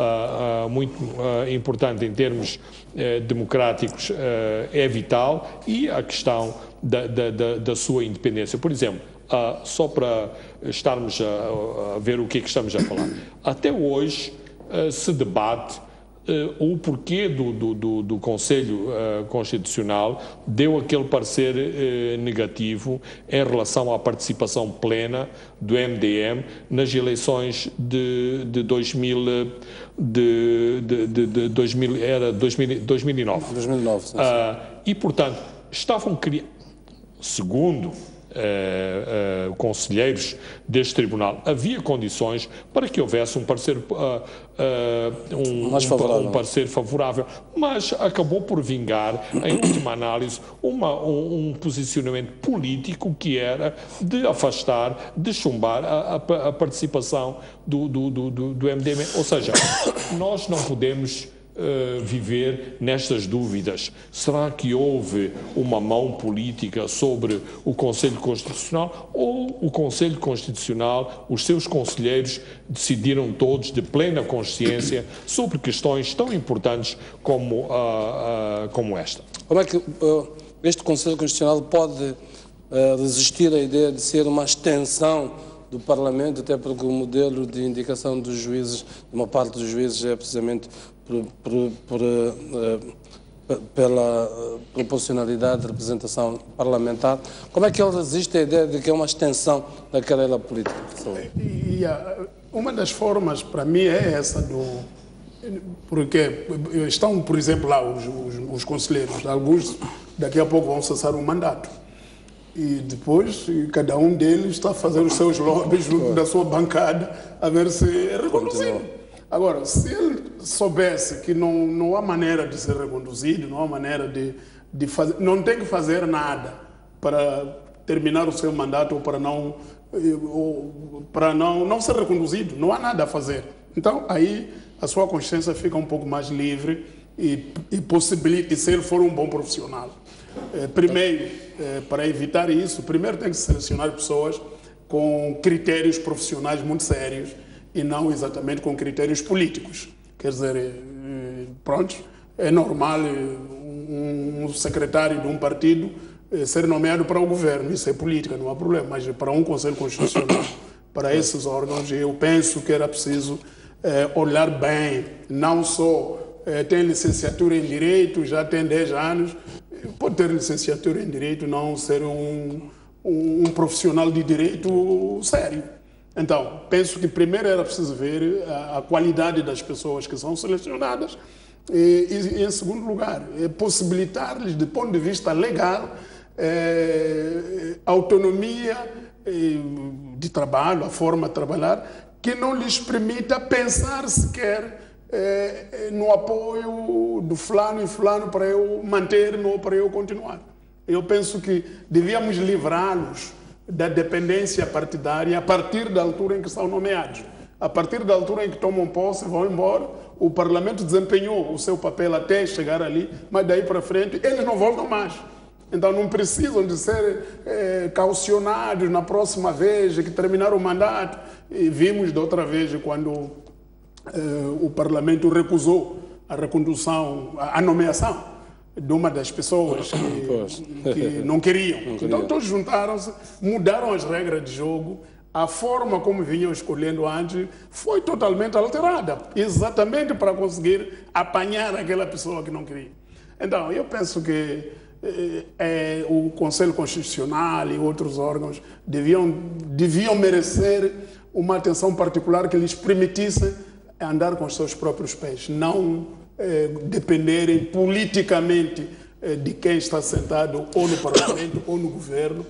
uh, uh, muito uh, importante em termos uh, democráticos, uh, é vital, e a questão da, da, da, da sua independência. Por exemplo, Uh, só para estarmos a, a ver o que é que estamos a falar. Até hoje uh, se debate uh, o porquê do, do, do, do Conselho uh, Constitucional deu aquele parecer uh, negativo em relação à participação plena do M D M nas eleições de, de dois mil, de, de, de, de dois mil, era dois mil, dois mil e nove. dois mil e nove, sim, sim. Uh, e, portanto, estavam criando, segundo Uh, uh, conselheiros deste tribunal, havia condições para que houvesse um parecer, uh, uh, um, um, um parecer favorável, mas acabou por vingar, em última análise, uma, um, um posicionamento político que era de afastar, de chumbar a, a, a participação do, do, do, do M D M. Ou seja, nós não podemos Uh, viver nestas dúvidas. Será que houve uma mão política sobre o Conselho Constitucional ou o Conselho Constitucional, os seus conselheiros, decidiram todos de plena consciência sobre questões tão importantes como, uh, uh, como esta? Como é que uh, este Conselho Constitucional pode uh, resistir à ideia de ser uma extensão do Parlamento, até porque o modelo de indicação dos juízes, de uma parte dos juízes, é precisamente por, por, por uh, pela proporcionalidade de representação parlamentar. Como é que ele resiste à ideia de que é uma extensão da carreira política? E, e, uma das formas, para mim, é essa do... Porque estão, por exemplo, lá os, os, os conselheiros, alguns daqui a pouco vão cessar o mandato. E depois cada um deles está a fazer os seus lobbies junto da sua bancada a ver se é reconduzido. Agora, se ele soubesse que não, não há maneira de ser reconduzido, não há maneira de, de fazer, não tem que fazer nada para terminar o seu mandato ou para não, ou para não, não ser reconduzido, não há nada a fazer. Então, aí a sua consciência fica um pouco mais livre e, e possibilita, se ele for um bom profissional. É, primeiro, é, para evitar isso, primeiro tem que selecionar pessoas com critérios profissionais muito sérios e não exatamente com critérios políticos. Quer dizer, é, pronto, é normal um, um secretário de um partido é, ser nomeado para o governo, isso é política, não há problema, mas para um Conselho Constitucional, para esses órgãos, eu penso que era preciso é, olhar bem, não só é, tem licenciatura em Direito, já tem dez anos, pode ter licenciatura em Direito, não ser um, um, um profissional de Direito sério. Então, penso que primeiro era preciso ver a, a qualidade das pessoas que são selecionadas e, e em segundo lugar, é possibilitar-lhes, do ponto de vista legal, é, autonomia é, de trabalho, a forma de trabalhar, que não lhes permita pensar sequer É, no apoio do fulano e fulano para eu manter-me ou para eu continuar. Eu penso que devíamos livrá-los da dependência partidária a partir da altura em que são nomeados. A partir da altura em que tomam posse, vão embora, o Parlamento desempenhou o seu papel até chegar ali, mas daí para frente eles não voltam mais. Então não precisam de ser é, caucionados na próxima vez que terminar o mandato. E vimos da outra vez quando Uh, o Parlamento recusou a recondução, a, a nomeação de uma das pessoas que, que não queriam. Não então todos juntaram-se, mudaram as regras de jogo, a forma como vinham escolhendo antes foi totalmente alterada, exatamente para conseguir apanhar aquela pessoa que não queria. Então eu penso que eh, eh, o Conselho Constitucional e outros órgãos deviam, deviam merecer uma atenção particular que lhes permitisse andar com os seus próprios pés, não eh, dependerem politicamente eh, de quem está sentado ou no Parlamento ou no governo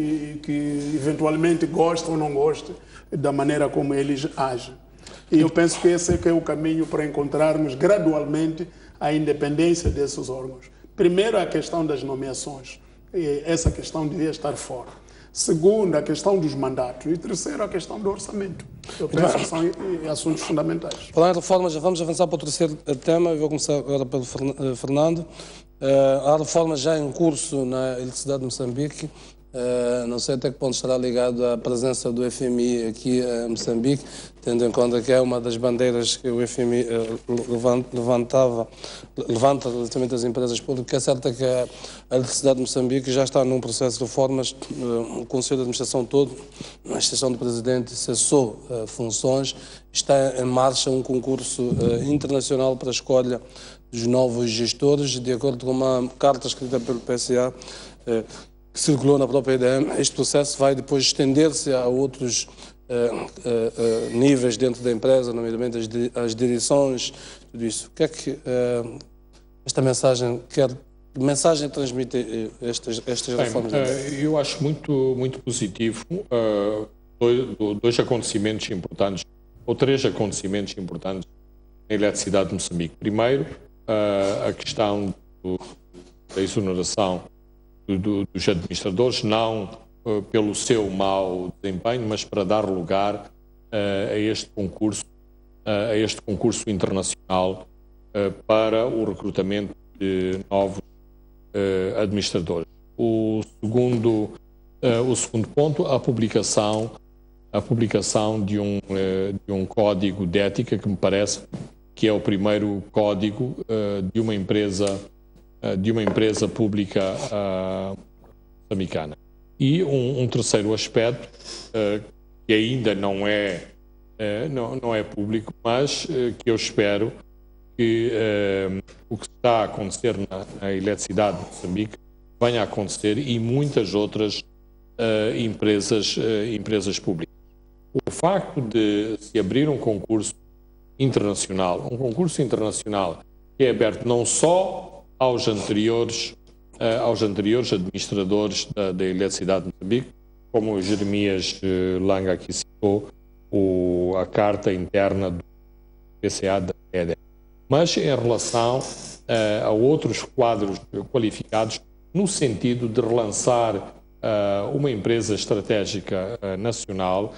e que eventualmente gosta ou não gosta da maneira como eles agem. E eu penso que esse é, que é o caminho para encontrarmos gradualmente a independência desses órgãos. Primeiro, a questão das nomeações. E essa questão devia estar fora. Segundo, a questão dos mandatos. E terceiro, a questão do orçamento. Eu penso que são assuntos fundamentais. Falar em reformas, já vamos avançar para o terceiro tema. Eu vou começar agora pelo Fernando. Uh, há reformas já em curso na Eletricidade de Moçambique. Uh, não sei até que ponto estará ligado à presença do F M I aqui em Moçambique, tendo em conta que é uma das bandeiras que o F M I uh, levantava, levanta relativamente às empresas públicas. É certo que a Eletricidade de Moçambique já está num processo de reformas, uh, o Conselho de Administração todo, na exceção do Presidente, cessou uh, funções, está em marcha um concurso uh, internacional para a escolha dos novos gestores, de acordo com uma carta escrita pelo P S A, uh, que circulou na própria I D M. Este processo vai depois estender-se a outros uh, uh, uh, níveis dentro da empresa, nomeadamente as, di as direções, tudo isso. O que é que uh, esta mensagem quer, que mensagem transmite uh, estas, estas Bem, reformas? Uh, eu acho muito, muito positivo uh, dois, dois acontecimentos importantes, ou três acontecimentos importantes na eletricidade de Moçambique. Primeiro, uh, a questão do, da exoneração Do, dos administradores, não uh, pelo seu mau desempenho, mas para dar lugar uh, a este concurso, uh, a este concurso internacional uh, para o recrutamento de novos uh, administradores. O segundo, uh, o segundo ponto, a publicação, a publicação de um, uh, de um código de ética que me parece que é o primeiro código uh, de uma empresa de uma empresa pública uh, moçambicana. E um, um terceiro aspecto, uh, que ainda não é, uh, não, não é público, mas uh, que eu espero que uh, o que está a acontecer na, na eletricidade de Moçambique venha a acontecer e muitas outras uh, empresas, uh, empresas públicas. O facto de se abrir um concurso internacional, um concurso internacional que é aberto não só aos anteriores, uh, aos anteriores administradores da, da eletricidade de Moçambique, como o Jeremias uh, Langa aqui citou, o, a carta interna do P C A da E D E, mas em relação uh, a outros quadros qualificados no sentido de relançar uh, uma empresa estratégica uh, nacional,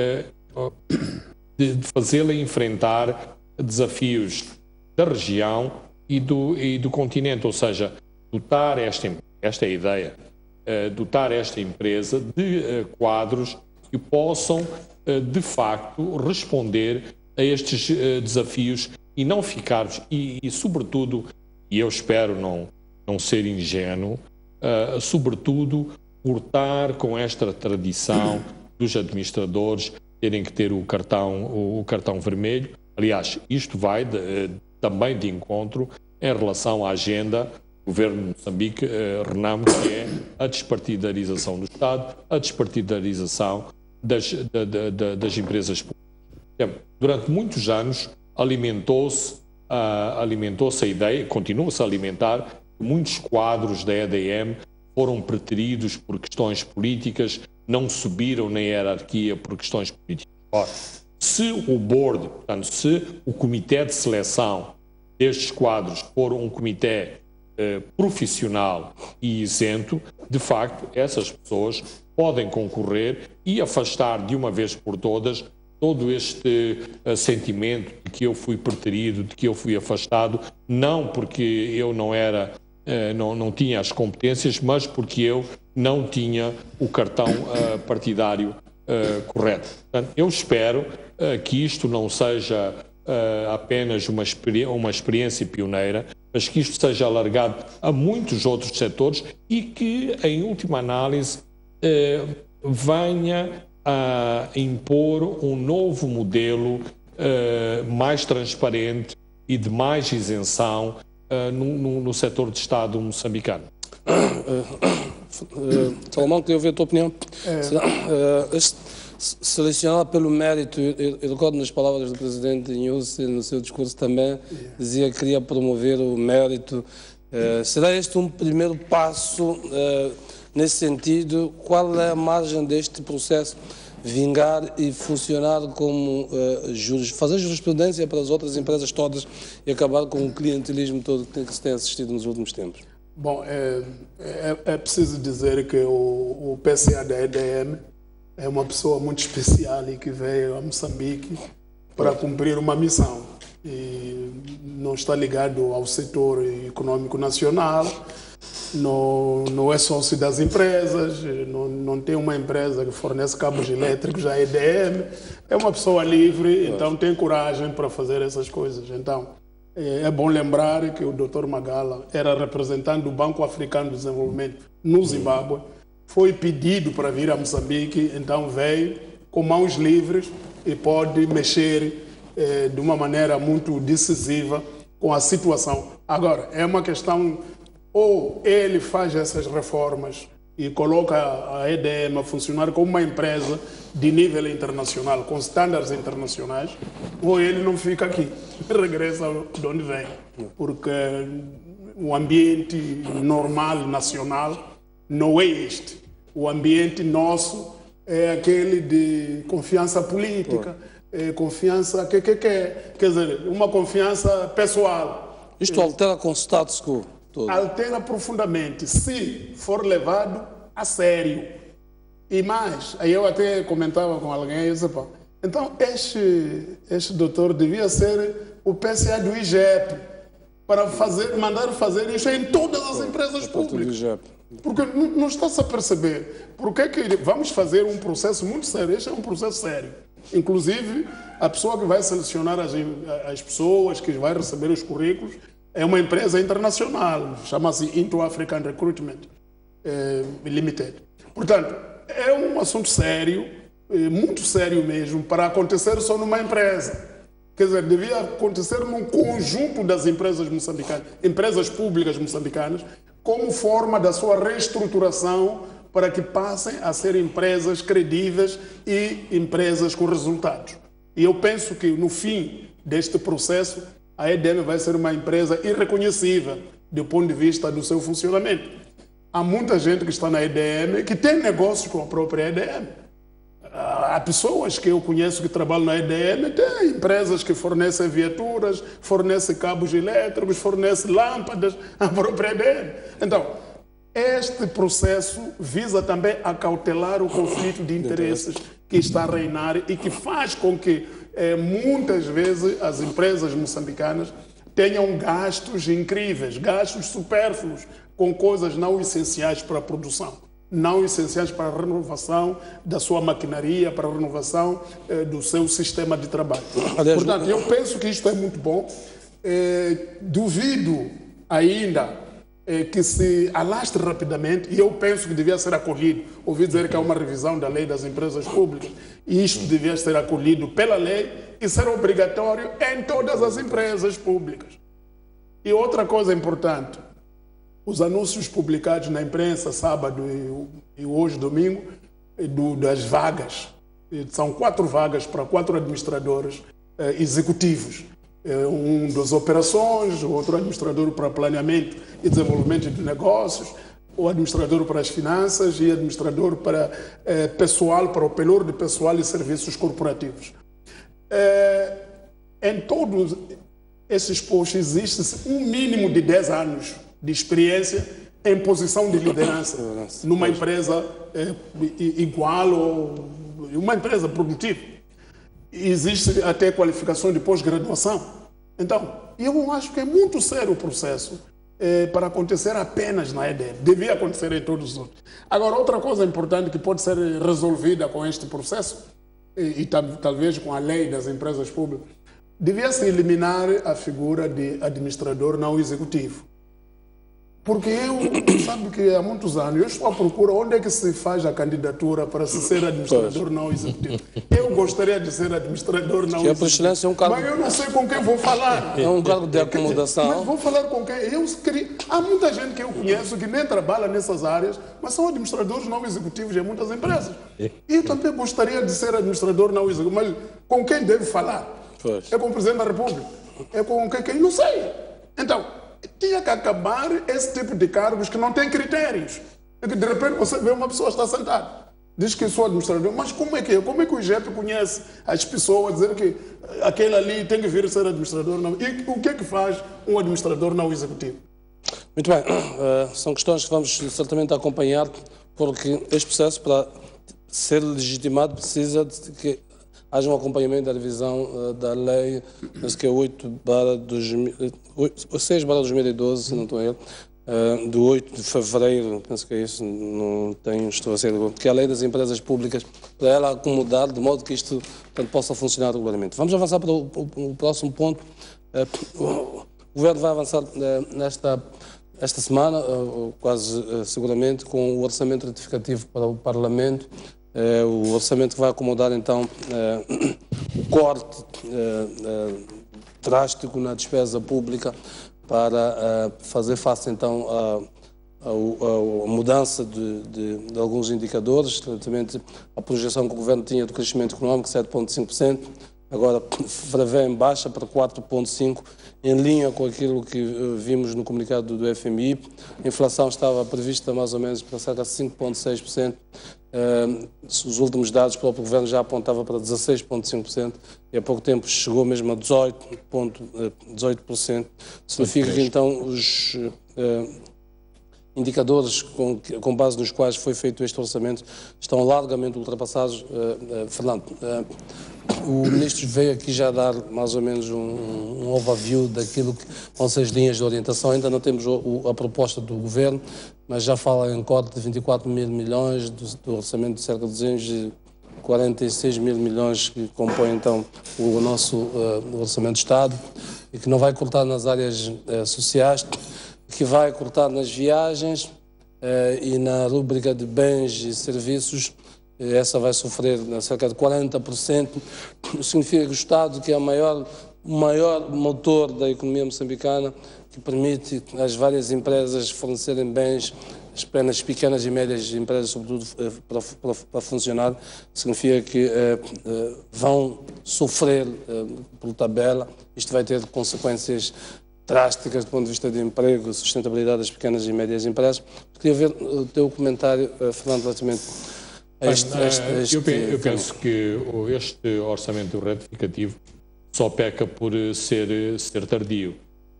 uh, de, de fazê-la enfrentar desafios da região e do, e do continente, ou seja, dotar esta, esta é a ideia, uh, dotar esta empresa de uh, quadros que possam, uh, de facto, responder a estes uh, desafios e não ficarmos, e, e sobretudo, e eu espero não, não ser ingênuo, uh, sobretudo, cortar com esta tradição dos administradores terem que ter o cartão, o, o cartão vermelho. Aliás, isto vai de, também de encontro em relação à agenda do governo de Moçambique, uh, Renamo, que é a despartidarização do Estado, a despartidarização das, da, da, da, das empresas públicas. Durante muitos anos alimentou-se uh, alimentou-se a ideia, continua-se a alimentar, que muitos quadros da E D M foram preteridos por questões políticas, não subiram na hierarquia por questões políticas. Ora, se o board, portanto, se o comitê de seleção destes quadros for um comitê uh, profissional e isento, de facto, essas pessoas podem concorrer e afastar de uma vez por todas todo este uh, sentimento de que eu fui preterido, de que eu fui afastado, não porque eu não era, uh, não, não tinha as competências, mas porque eu não tinha o cartão uh, partidário uh, correto. Portanto, eu espero uh, que isto não seja uh, apenas uma, experi uma experiência pioneira, mas que isto seja alargado a muitos outros setores e que, em última análise, uh, venha a impor um novo modelo uh, mais transparente e de mais isenção uh, no, no, no setor de Estado moçambicano. Uh, Salomão, queria ouvir a tua opinião. É. Uh, este, selecionado pelo mérito, eu, eu recordo nas palavras do presidente Inhosse, no seu discurso também, dizia que queria promover o mérito. Uh, será este um primeiro passo uh, nesse sentido? Qual é a margem deste processo vingar e funcionar como uh, juros, fazer jurisprudência para as outras empresas todas e acabar com o clientelismo todo que se tem assistido nos últimos tempos? Bom, é, é, é preciso dizer que o, o P C A da E D M é uma pessoa muito especial e que veio a Moçambique para cumprir uma missão. E não está ligado ao setor econômico nacional, não, não é sócio das empresas, não, não tem uma empresa que fornece cabos elétricos à E D M, é uma pessoa livre, então tem coragem para fazer essas coisas. Então, é bom lembrar que o doutor Magala era representante do Banco Africano de Desenvolvimento no Zimbábue, foi pedido para vir a Moçambique, então veio com mãos livres e pode mexer eh, de uma maneira muito decisiva com a situação. Agora, é uma questão, ou ele faz essas reformas e coloca a E D M a funcionar como uma empresa de nível internacional, com estándares internacionais, ou ele não fica aqui, regressa de onde vem, porque o ambiente normal, nacional, não é este. O ambiente nosso é aquele de confiança política, é confiança, que, que, que, quer dizer, uma confiança pessoal. Isto altera com o status quo todo. Altera profundamente, se for levado a sério. E mais, aí eu até comentava com alguém, eu disse, pá, então este, este doutor devia ser o P C A do I G E P, para fazer, mandar fazer isso em todas as empresas públicas. Porque não está-se a perceber. Porque é que vamos fazer um processo muito sério? Este é um processo sério. Inclusive, a pessoa que vai selecionar as, as pessoas, que vai receber os currículos, é uma empresa internacional, chama-se Into African Recruitment eh, Limited. Portanto, é um assunto sério, eh, muito sério mesmo, para acontecer só numa empresa. Quer dizer, devia acontecer num conjunto das empresas moçambicanas, empresas públicas moçambicanas, como forma da sua reestruturação para que passem a ser empresas credíveis e empresas com resultados. E eu penso que no fim deste processo, a E D M vai ser uma empresa irreconhecível do ponto de vista do seu funcionamento. Há muita gente que está na E D M que tem negócios com a própria E D M. Há pessoas que eu conheço que trabalham na E D M, tem empresas que fornecem viaturas, fornecem cabos elétricos, fornecem lâmpadas à própria E D M. Então, este processo visa também acautelar o conflito de interesses que está a reinar e que faz com que eh, muitas vezes as empresas moçambicanas tenham gastos incríveis, gastos supérfluos com coisas não essenciais para a produção, não essenciais para a renovação da sua maquinaria, para a renovação eh, do seu sistema de trabalho. Aliás, portanto, eu penso que isto é muito bom. Eh, duvido ainda eh, que se alastre rapidamente, e eu penso que devia ser acolhido. Ouvi dizer que há uma revisão da lei das empresas públicas, e isto devia ser acolhido pela lei e ser obrigatório em todas as empresas públicas. E outra coisa importante, os anúncios publicados na imprensa sábado e, e hoje domingo do, das vagas, são quatro vagas para quatro administradores eh, executivos, eh, um das operações, outro administrador para planeamento e desenvolvimento de negócios, o administrador para as finanças e administrador para eh, pessoal, para o pelor de pessoal e serviços corporativos. Eh, em todos esses postos existe um mínimo de dez anos de experiência em posição de liderança numa empresa é, igual ou uma empresa produtiva. Existe até qualificação de pós-graduação. Então, eu acho que é muito sério o processo é, para acontecer apenas na E D M. Devia acontecer em todos os outros. Agora, outra coisa importante que pode ser resolvida com este processo, e, e talvez com a lei das empresas públicas, devia-se eliminar a figura de administrador não executivo. Porque eu, sabe que há muitos anos, eu estou à procura onde é que se faz a candidatura para se ser administrador não executivo. Eu gostaria de ser administrador não executivo, é um cargo... mas eu não sei com quem vou falar. É um cargo de acomodação. Mas vou falar com quem? Eu queria... Há muita gente que eu conheço que nem trabalha nessas áreas, mas são administradores não executivos em muitas empresas. E eu também gostaria de ser administrador não executivo, mas com quem devo falar? Pois. É com o Presidente da República? É com quem? Quem? Não sei. Então, tinha que acabar esse tipo de cargos que não têm critérios. E que de repente você vê uma pessoa está sentada, diz que sou administrador, mas como é que é? Como é que o I G E P conhece as pessoas, dizer que aquele ali tem que vir ser administrador? Não? E o que é que faz um administrador não executivo? Muito bem, uh, são questões que vamos certamente acompanhar, porque este processo, para ser legitimado, precisa de que haja um acompanhamento da revisão uh, da lei, penso que é oito barra seis barra dois mil e doze, se não estou a erro, uh, do oito de fevereiro, penso que é isso, não tenho, estou a ser, que é a lei das empresas públicas, para ela acomodar, de modo que isto portanto, possa funcionar regularmente. Vamos avançar para o, o, o próximo ponto. Uh, o Governo vai avançar uh, nesta esta semana, uh, quase uh, seguramente, com o orçamento retificativo para o Parlamento. Uh, o orçamento vai acomodar então uh, o corte uh, uh, drástico na despesa pública para uh, fazer face então a, a, a, a mudança de, de, de alguns indicadores, relativamente à projeção que o Governo tinha do crescimento económico, sete vírgula cinco por cento, agora prevê em baixa para quatro vírgula cinco por cento, em linha com aquilo que uh, vimos no comunicado do F M I. A inflação estava prevista mais ou menos para cerca de cinco vírgula seis por cento. Uh, os últimos dados, o próprio Governo já apontava para dezasseis vírgula cinco por cento e há pouco tempo chegou mesmo a dezoito por cento. Significa que então os uh, indicadores com, com base nos quais foi feito este orçamento estão largamente ultrapassados. Uh, uh, Fernando, uh, o Ministro veio aqui já dar mais ou menos um, um overview daquilo que vão ser as linhas de orientação. Ainda não temos o, o, a proposta do Governo, mas já fala em corte de vinte e quatro mil milhões, do, do orçamento de cerca de duzentos e quarenta e seis mil milhões que compõe então o nosso uh, orçamento de Estado, e que não vai cortar nas áreas uh, sociais, que vai cortar nas viagens uh, e na rúbrica de bens e serviços, essa vai sofrer cerca de quarenta por cento. Significa que o Estado, que é o maior, maior motor da economia moçambicana, que permite às várias empresas fornecerem bens, as pequenas, pequenas e médias empresas, sobretudo para, para, para funcionar, significa que eh, eh, vão sofrer eh, por tabela. Isto vai ter consequências drásticas do ponto de vista de emprego, sustentabilidade das pequenas e médias empresas. Queria ver o teu comentário, uh, Fernando, relativamente a este, Bem, este, este eu, eu penso que este orçamento retificativo só peca por ser, ser tardio.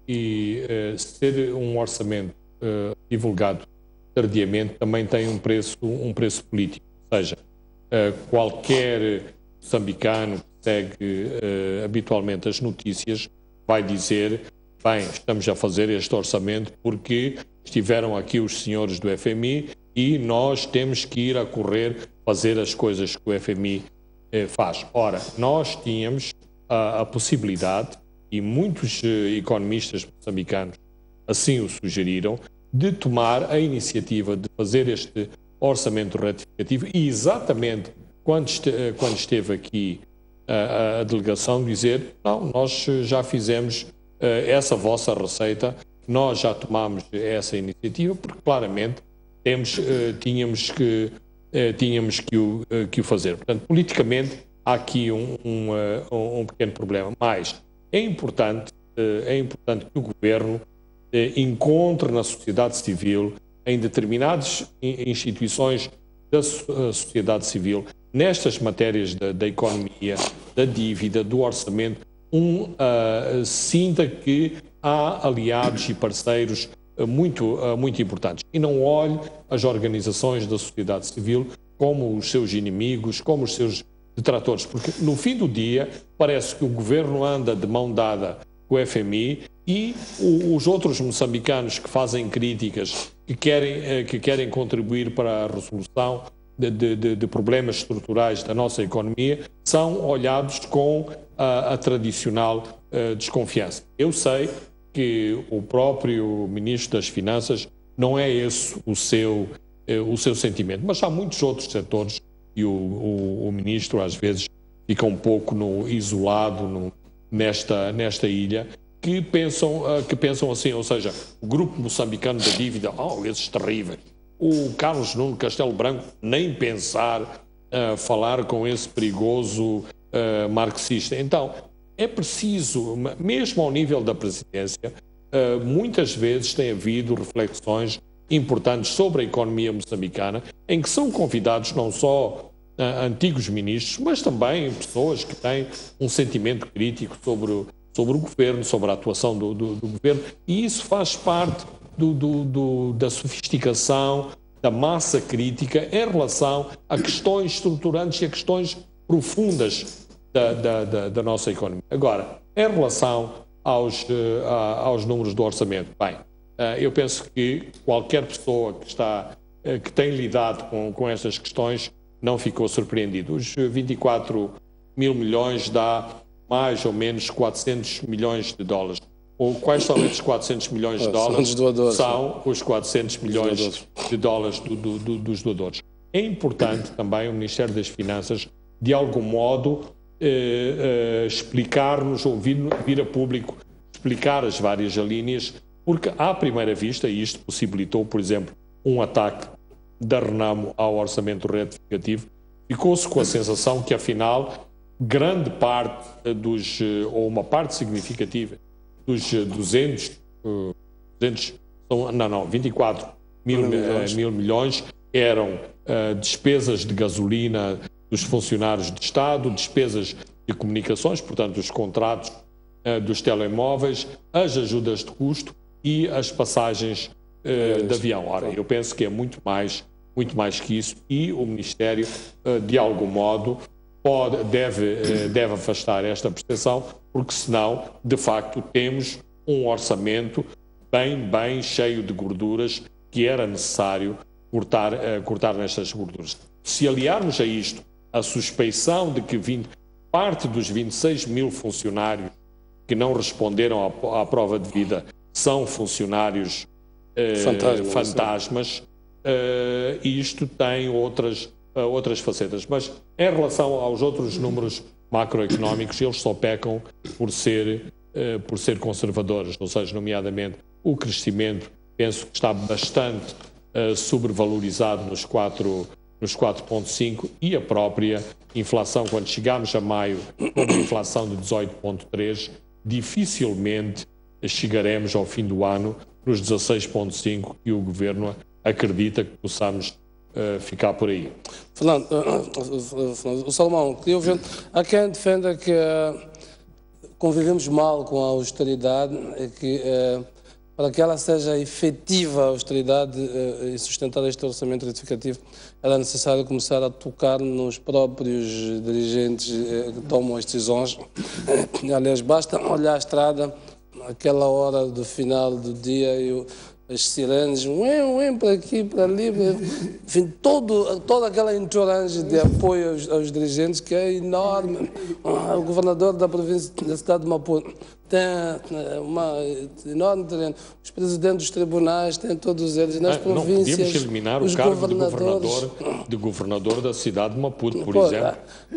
E uh, ser um orçamento uh, divulgado tardiamente também tem um preço, um preço político. Ou seja, uh, qualquer moçambicano que segue uh, habitualmente as notícias vai dizer: bem, estamos a fazer este orçamento porque estiveram aqui os senhores do F M I e nós temos que ir a correr fazer as coisas que o F M I eh, faz. Ora, nós tínhamos a, a possibilidade, e muitos eh, economistas moçambicanos assim o sugeriram, de tomar a iniciativa de fazer este orçamento retificativo e exatamente quando, este, quando esteve aqui a, a delegação dizer: não, nós já fizemos essa vossa receita, nós já tomámos essa iniciativa porque claramente temos, tínhamos, que, tínhamos que, o, que o fazer. Portanto, politicamente há aqui um, um, um pequeno problema, mas é importante, é importante que o governo encontre na sociedade civil, em determinadas instituições da sociedade civil, nestas matérias da, da economia, da dívida, do orçamento, um, uh, sinta que há aliados e parceiros uh, muito, uh, muito importantes e não olhe as organizações da sociedade civil como os seus inimigos, como os seus detratores, porque no fim do dia parece que o governo anda de mão dada com o F M I e o, os outros moçambicanos que fazem críticas, que querem, uh, que querem contribuir para a resolução De, de, de problemas estruturais da nossa economia, são olhados com a, a tradicional uh, desconfiança. Eu sei que o próprio Ministro das Finanças não é esse o seu, uh, o seu sentimento, mas há muitos outros setores e o, o, o Ministro às vezes fica um pouco no, isolado no, nesta, nesta ilha, que pensam, uh, que pensam assim, ou seja, o grupo moçambicano da dívida, oh, esses terríveis. O Carlos Nuno Castelo Branco, nem pensar uh, falar com esse perigoso uh, marxista. Então, é preciso, mesmo ao nível da presidência, uh, muitas vezes tem havido reflexões importantes sobre a economia moçambicana, em que são convidados não só uh, antigos ministros, mas também pessoas que têm um sentimento crítico sobre o, sobre o governo, sobre a atuação do, do, do governo, e isso faz parte Do, do, do, da sofisticação, da massa crítica em relação a questões estruturantes e a questões profundas da, da, da, da nossa economia. Agora, em relação aos, uh, aos números do orçamento, bem, uh, eu penso que qualquer pessoa que, está, uh, que tem lidado com, com estas questões não ficou surpreendido. Os vinte e quatro mil milhões dá mais ou menos quatrocentos milhões de dólares. Ou quais são esses quatrocentos milhões de dólares? São, doadores, são os quatrocentos milhões de dólares do, do, do, dos doadores. É importante também o Ministério das Finanças, de algum modo, eh, eh, explicar-nos, ou vir, vir a público, explicar as várias alíneas, porque à primeira vista, e isto possibilitou, por exemplo, um ataque da Renamo ao orçamento retificativo, ficou-se com a sensação que, afinal, grande parte dos, ou uma parte significativa, dos duzentos, duzentos não, não, vinte e quatro mil, milhões. mil milhões eram uh, despesas de gasolina dos funcionários de Estado, despesas de comunicações, portanto, os contratos uh, dos telemóveis, as ajudas de custo e as passagens uh, é de avião. Ora, eu penso que é muito mais, muito mais que isso, e o Ministério, uh, de algum modo, Pode, deve, deve afastar esta percepção, porque senão, de facto, temos um orçamento bem, bem cheio de gorduras que era necessário cortar, uh, cortar nestas gorduras. Se aliarmos a isto a suspeição de que vinte, parte dos vinte e seis mil funcionários que não responderam à, à prova de vida são funcionários uh, fantasmas, fantasmas uh, isto tem outras uh, outras facetas. Mas em relação aos outros números macroeconómicos, eles só pecam por ser, uh, por ser conservadores, ou seja, nomeadamente o crescimento, penso que está bastante uh, sobrevalorizado nos quatro nos quatro vírgula cinco e a própria inflação, quando chegarmos a maio com uma inflação de dezoito vírgula três, dificilmente chegaremos ao fim do ano nos dezasseis vírgula cinco e o Governo acredita que possamos uh, ficar por aí. Fernando, uh, o Salomão, eu vejo, há quem defenda que uh, convivemos mal com a austeridade e que uh, para que ela seja efetiva, a austeridade uh, e sustentar este orçamento retificativo, era necessário começar a tocar nos próprios dirigentes uh, que tomam as decisões. Aliás, basta olhar a estrada, aquela hora do final do dia e o, as sirenes, ué, ué, para aqui, para ali, enfim, todo, toda aquela entourage de apoio aos, aos dirigentes que é enorme. O governador da província da cidade de Maputo tem uma enorme terreno. Os presidentes dos tribunais têm todos eles nas ah, províncias. Não podíamos eliminar o cargo de governador, de governador da cidade de Maputo, por Pô, exemplo.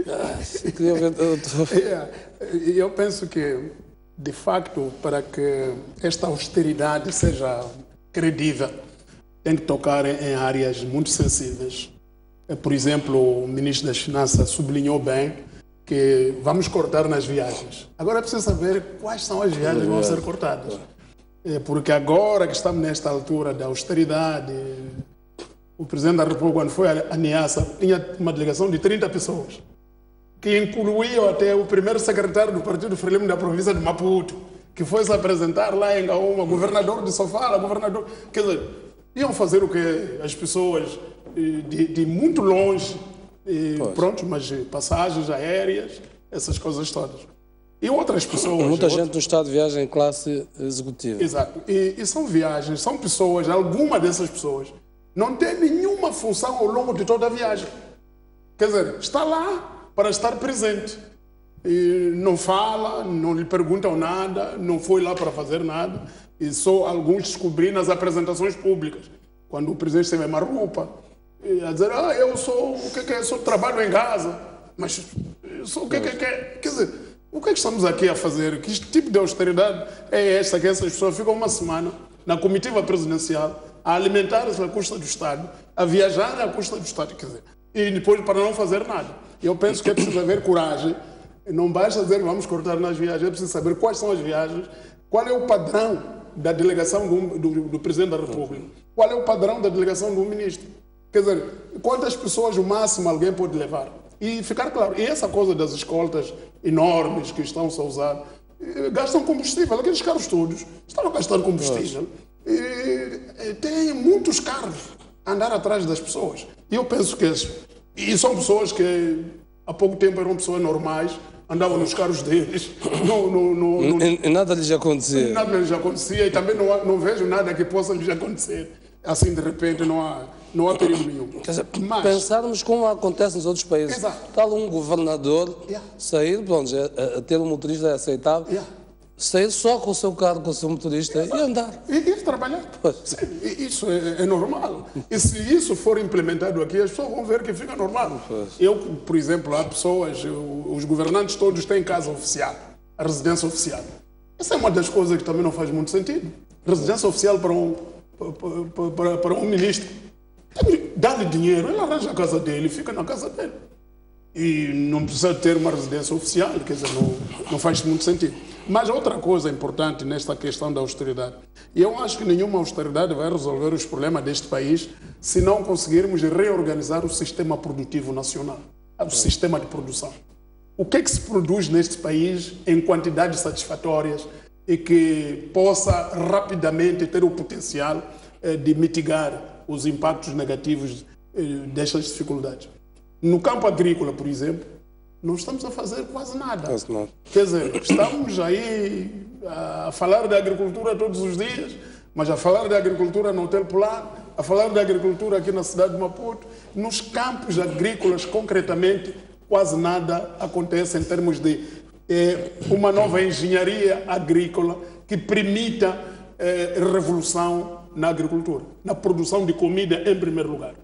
Eu penso que, de facto, para que esta austeridade seja credível, tem que tocar em áreas muito sensíveis. Por exemplo, o ministro das Finanças sublinhou bem que vamos cortar nas viagens. Agora é preciso saber quais são as viagens que vão ser cortadas. Porque agora que estamos nesta altura da austeridade, o Presidente da República, quando foi a Niassa, tinha uma delegação de trinta pessoas, que incluía até o primeiro secretário do Partido Frelimo da província de Maputo, que foi se apresentar lá em Gaúma, governador de Sofala, governador... Quer dizer, iam fazer o que as pessoas de, de muito longe, e, pronto, mas passagens aéreas, essas coisas todas. E outras pessoas... Muita gente outras... no estado de viagem em classe executiva. Exato. E, e são viagens, são pessoas, alguma dessas pessoas não tem nenhuma função ao longo de toda a viagem. Quer dizer, está lá para estar presente. E não fala, não lhe perguntam nada, não foi lá para fazer nada, e só alguns descobri nas apresentações públicas, quando o presidente teve uma roupa, a dizer, ah, eu sou, o que é que é, sou, trabalho em casa, mas eu sou, o que é que é, quer dizer, o que é que estamos aqui a fazer? Que tipo de austeridade é esta que essas pessoas ficam uma semana na comitiva presidencial a alimentar-se à custa do Estado, a viajar à custa do Estado, quer dizer, e depois para não fazer nada. Eu penso que é preciso haver coragem. Não basta dizer vamos cortar nas viagens, é preciso saber quais são as viagens, qual é o padrão da delegação do, do, do Presidente da República, qual é o padrão da delegação do Ministro. Quer dizer, quantas pessoas o máximo alguém pode levar. E ficar claro, e essa coisa das escoltas enormes que estão-se a usar, gastam combustível, aqueles carros todos estão a gastar combustível. E, e tem muitos carros a andar atrás das pessoas. E eu penso que... E são pessoas que há pouco tempo eram pessoas normais, andavam nos carros deles, não, não, não, não, e nada lhes acontecia. Nada lhes acontecia e também não, não vejo nada que possa lhes acontecer. Assim, de repente, não há, não há perigo nenhum. Quer dizer, mas, pensarmos como acontece nos outros países. Exato. Tal um governador yeah. sair, pronto, a, a ter um motorista é aceitável, yeah. sair só com o seu carro, com o seu motorista Exato. e andar. E ir trabalhar. Sim, isso é, é normal. E se isso for implementado aqui, as pessoas vão ver que fica normal. Pois. Eu, por exemplo, há pessoas, os governantes todos têm casa oficial, a residência oficial. Essa é uma das coisas que também não faz muito sentido. Residência oficial para um, para, para, para um ministro. Dá-lhe dinheiro, ele arranja a casa dele, fica na casa dele. E não precisa ter uma residência oficial, quer dizer, não, não faz muito sentido. Mas outra coisa importante nesta questão da austeridade, e eu acho que nenhuma austeridade vai resolver os problemas deste país se não conseguirmos reorganizar o sistema produtivo nacional, o sistema de produção. O que é que se produz neste país em quantidades satisfatórias e que possa rapidamente ter o potencial eh, de mitigar os impactos negativos eh, destas dificuldades? No campo agrícola, por exemplo, não estamos a fazer quase nada. Quase nada. Quer dizer, estamos aí a falar de agricultura todos os dias, mas a falar de agricultura no Hotel Polar, a falar de agricultura aqui na cidade de Maputo, nos campos agrícolas, concretamente, quase nada acontece em termos de eh, uma nova engenharia agrícola que permita eh, revolução na agricultura, na produção de comida em primeiro lugar.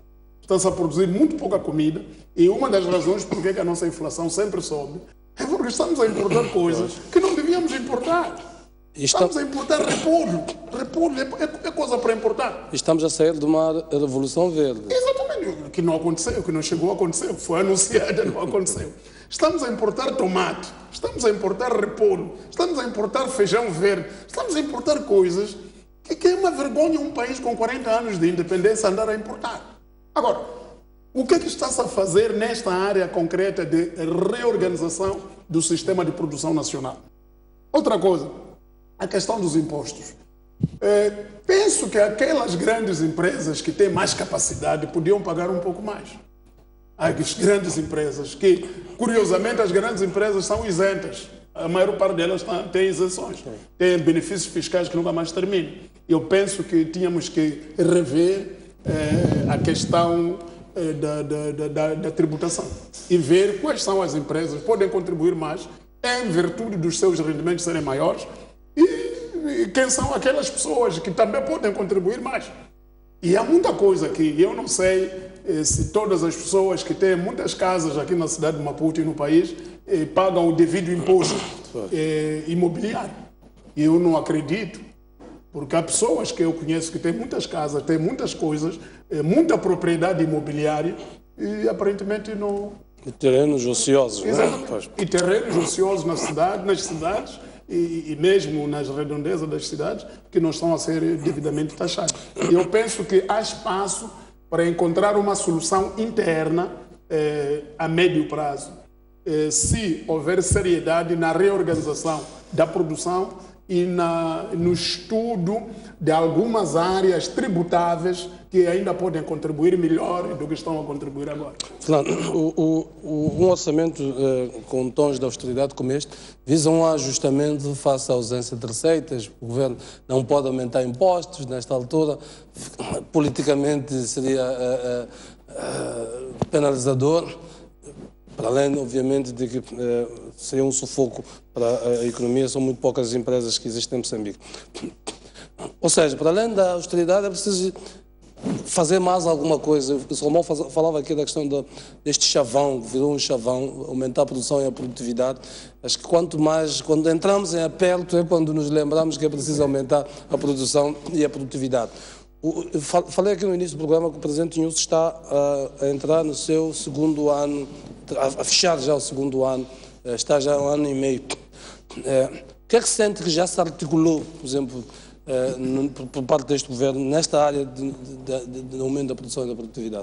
está-se a produzir muito pouca comida, e uma das razões por que a nossa inflação sempre sobe é porque estamos a importar coisas que não devíamos importar. Estamos a importar repolho. Repolho é, é coisa para importar. Estamos a sair de uma revolução verde. Exatamente. Que não aconteceu, que não chegou a acontecer. Foi anunciada, não aconteceu. Estamos a importar tomate. Estamos a importar repolho. Estamos a importar feijão verde. Estamos a importar coisas que, que é uma vergonha um país com quarenta anos de independência andar a importar. Agora, o que é que está-se a fazer nesta área concreta de reorganização do sistema de produção nacional? Outra coisa, a questão dos impostos. É, penso que aquelas grandes empresas que têm mais capacidade podiam pagar um pouco mais. As grandes empresas que, curiosamente, as grandes empresas são isentas. A maior parte delas tem isenções. Tem benefícios fiscais que nunca mais terminam. Eu penso que tínhamos que rever é, a questão é, da, da, da, da tributação e ver quais são as empresas que podem contribuir mais em virtude dos seus rendimentos serem maiores e quem são aquelas pessoas que também podem contribuir mais. E há muita coisa aqui. Eu não sei eh, se todas as pessoas que têm muitas casas aqui na cidade de Maputo e no país eh, pagam o devido imposto eh, imobiliário. E eu não acredito, porque há pessoas que eu conheço que têm muitas casas, têm muitas coisas, eh, muita propriedade imobiliária e aparentemente não... E terrenos ociosos, Exatamente. Né? E terrenos ociosos na cidade, nas cidades e, e mesmo nas redondezas das cidades que não estão a ser devidamente taxados. E eu penso que há espaço para encontrar uma solução interna eh, a médio prazo, eh, se houver seriedade na reorganização da produção e na, no estudo de algumas áreas tributáveis que ainda podem contribuir melhor do que estão a contribuir agora. Fernando, o, o, um orçamento eh, com tons de austeridade como este visa um ajustamento face à ausência de receitas. O governo não pode aumentar impostos nesta altura. Politicamente seria eh, eh, penalizador, para além, obviamente, de que eh, seria um sufoco para a economia. São muito poucas as empresas que existem em Moçambique. Ou seja, para além da austeridade é preciso fazer mais alguma coisa. O Salomão falava aqui da questão de, deste chavão, que virou um chavão, aumentar a produção e a produtividade. Acho que quanto mais, quando entramos em aperto, é quando nos lembramos que é preciso aumentar a produção e a produtividade. O, falei aqui no início do programa que o Presidente Nhúcio está a, a entrar no seu segundo ano, a, a fechar já o segundo ano, está já há um ano e meio. É, o que é que sente que já se articulou, por exemplo, é, no, por, por parte deste Governo, nesta área de, de, de, de aumento da produção e da produtividade?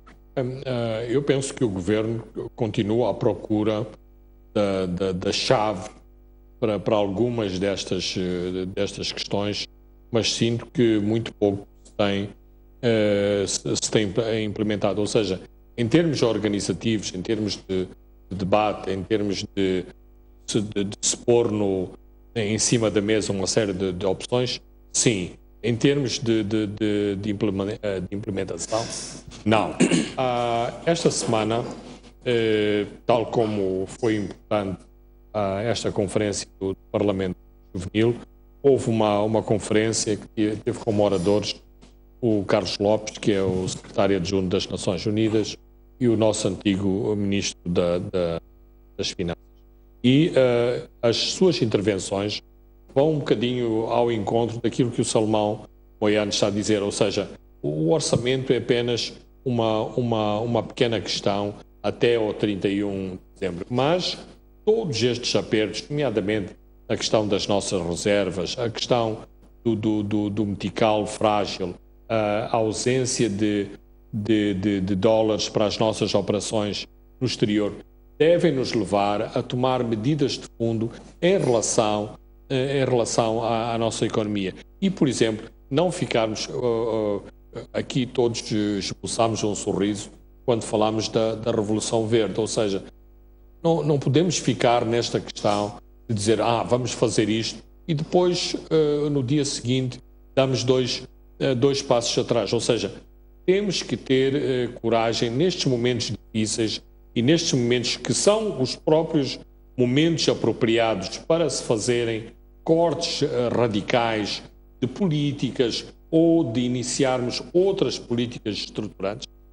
Eu penso que o Governo continua à procura da, da, da chave para, para algumas destas, destas questões, mas sinto que muito pouco se tem, uh, se, se tem implementado. Ou seja, em termos organizativos, em termos de, de debate, em termos de, de, de se pôr no, em cima da mesa uma série de, de opções, sim. Em termos de, de, de, de implementação, não. Uh, esta semana, uh, tal como foi importante uh, esta conferência do Parlamento Juvenil, houve uma, uma conferência que teve como oradores o Carlos Lopes, que é o secretário adjunto das Nações Unidas, e o nosso antigo ministro da, da, das Finanças. E uh, as suas intervenções vão um bocadinho ao encontro daquilo que o Salomão Moiane está a dizer, ou seja, o orçamento é apenas uma, uma, uma pequena questão até ao trinta e um de dezembro, mas todos estes apertos, nomeadamente a questão das nossas reservas, a questão do, do, do, do metical frágil, a ausência de, de, de, de dólares para as nossas operações no exterior, devem nos levar a tomar medidas de fundo em relação, em relação à, à nossa economia. E, por exemplo, não ficarmos, uh, uh, aqui todos esboçamos um sorriso quando falamos da, da Revolução Verde, ou seja, não, não podemos ficar nesta questão de dizer, ah, vamos fazer isto, e depois, uh, no dia seguinte, damos dois, uh, dois passos atrás. Ou seja, temos que ter uh, coragem nestes momentos difíceis e nestes momentos que são os próprios momentos apropriados para se fazerem cortes uh, radicais de políticas ou de iniciarmos outras políticas estruturantes.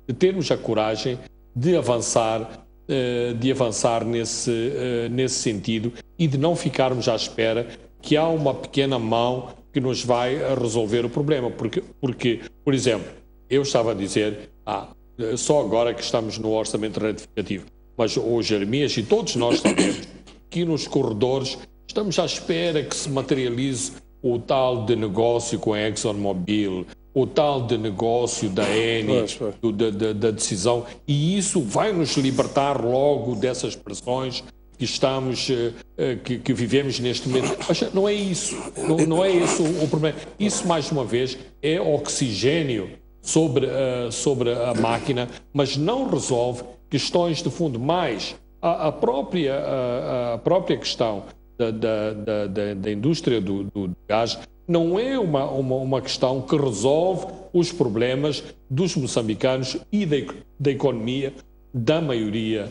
de termos a coragem de avançar, de avançar nesse, nesse sentido e de não ficarmos à espera que há uma pequena mão que nos vai resolver o problema. Porque, porque por exemplo, eu estava a dizer, ah, só agora que estamos no orçamento retificativo, mas o Jeremias e todos nós sabemos que nos corredores estamos à espera que se materialize o tal de negócio com a ExxonMobil, o tal de negócio da Eni, do, da, da, da decisão, e isso vai nos libertar logo dessas pressões que estamos, que, que vivemos neste momento. Mas não é isso, não, não é esse o, o problema. Isso, mais uma vez, é oxigênio sobre, uh, sobre a máquina, mas não resolve questões de fundo. Mais, a, a, própria, a, a própria questão da, da, da, da, da indústria do, do, do gás não é uma, uma, uma questão que resolve os problemas dos moçambicanos e da, da economia da maioria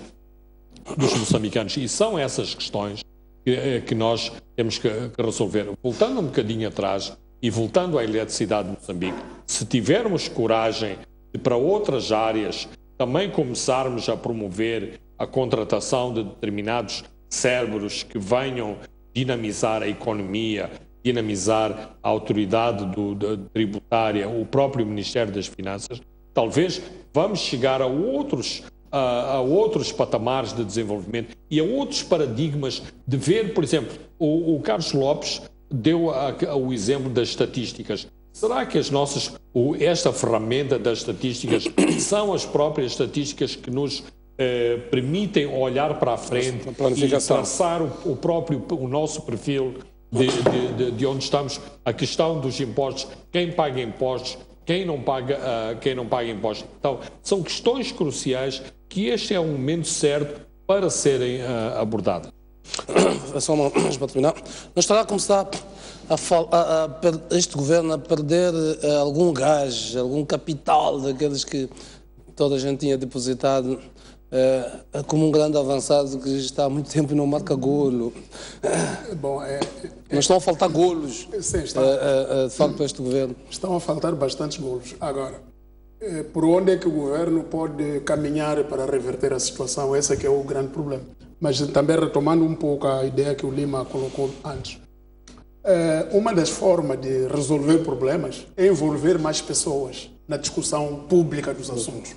dos moçambicanos. E são essas questões que, que nós temos que, que resolver. Voltando um bocadinho atrás e voltando à eletricidade de Moçambique, se tivermos coragem de, para outras áreas, também começarmos a promover a contratação de determinados cérebros que venham dinamizar a economia, dinamizar a autoridade do, da, tributária, o próprio Ministério das Finanças, talvez vamos chegar a outros, a, a outros patamares de desenvolvimento e a outros paradigmas de ver, por exemplo, o, o Carlos Lopes deu a, a, o exemplo das estatísticas. Será que as nossas, o, esta ferramenta das estatísticas são as próprias estatísticas que nos eh, permitem olhar para a frente e traçar o, o próprio, o nosso perfil De, de, de, de onde estamos, a questão dos impostos, quem paga impostos, quem não paga, uh, quem não paga impostos. Então, são questões cruciais que este é o momento certo para serem uh, abordadas. Só uma, para terminar, não estará a começar a, a, a, este governo a perder uh, algum gás, algum capital daqueles que toda a gente tinha depositado uh, como um grande avançado que está há muito tempo e não marca golo. Bom, é, é, não estão a faltar golos, sim, está, uh, uh, uh, de facto, para este governo. Estão a faltar bastantes golos. Agora, é, por onde é que o governo pode caminhar para reverter a situação? Esse é que é o grande problema. Mas também retomando um pouco a ideia que o Lima colocou antes. É, uma das formas de resolver problemas é envolver mais pessoas na discussão pública dos assuntos.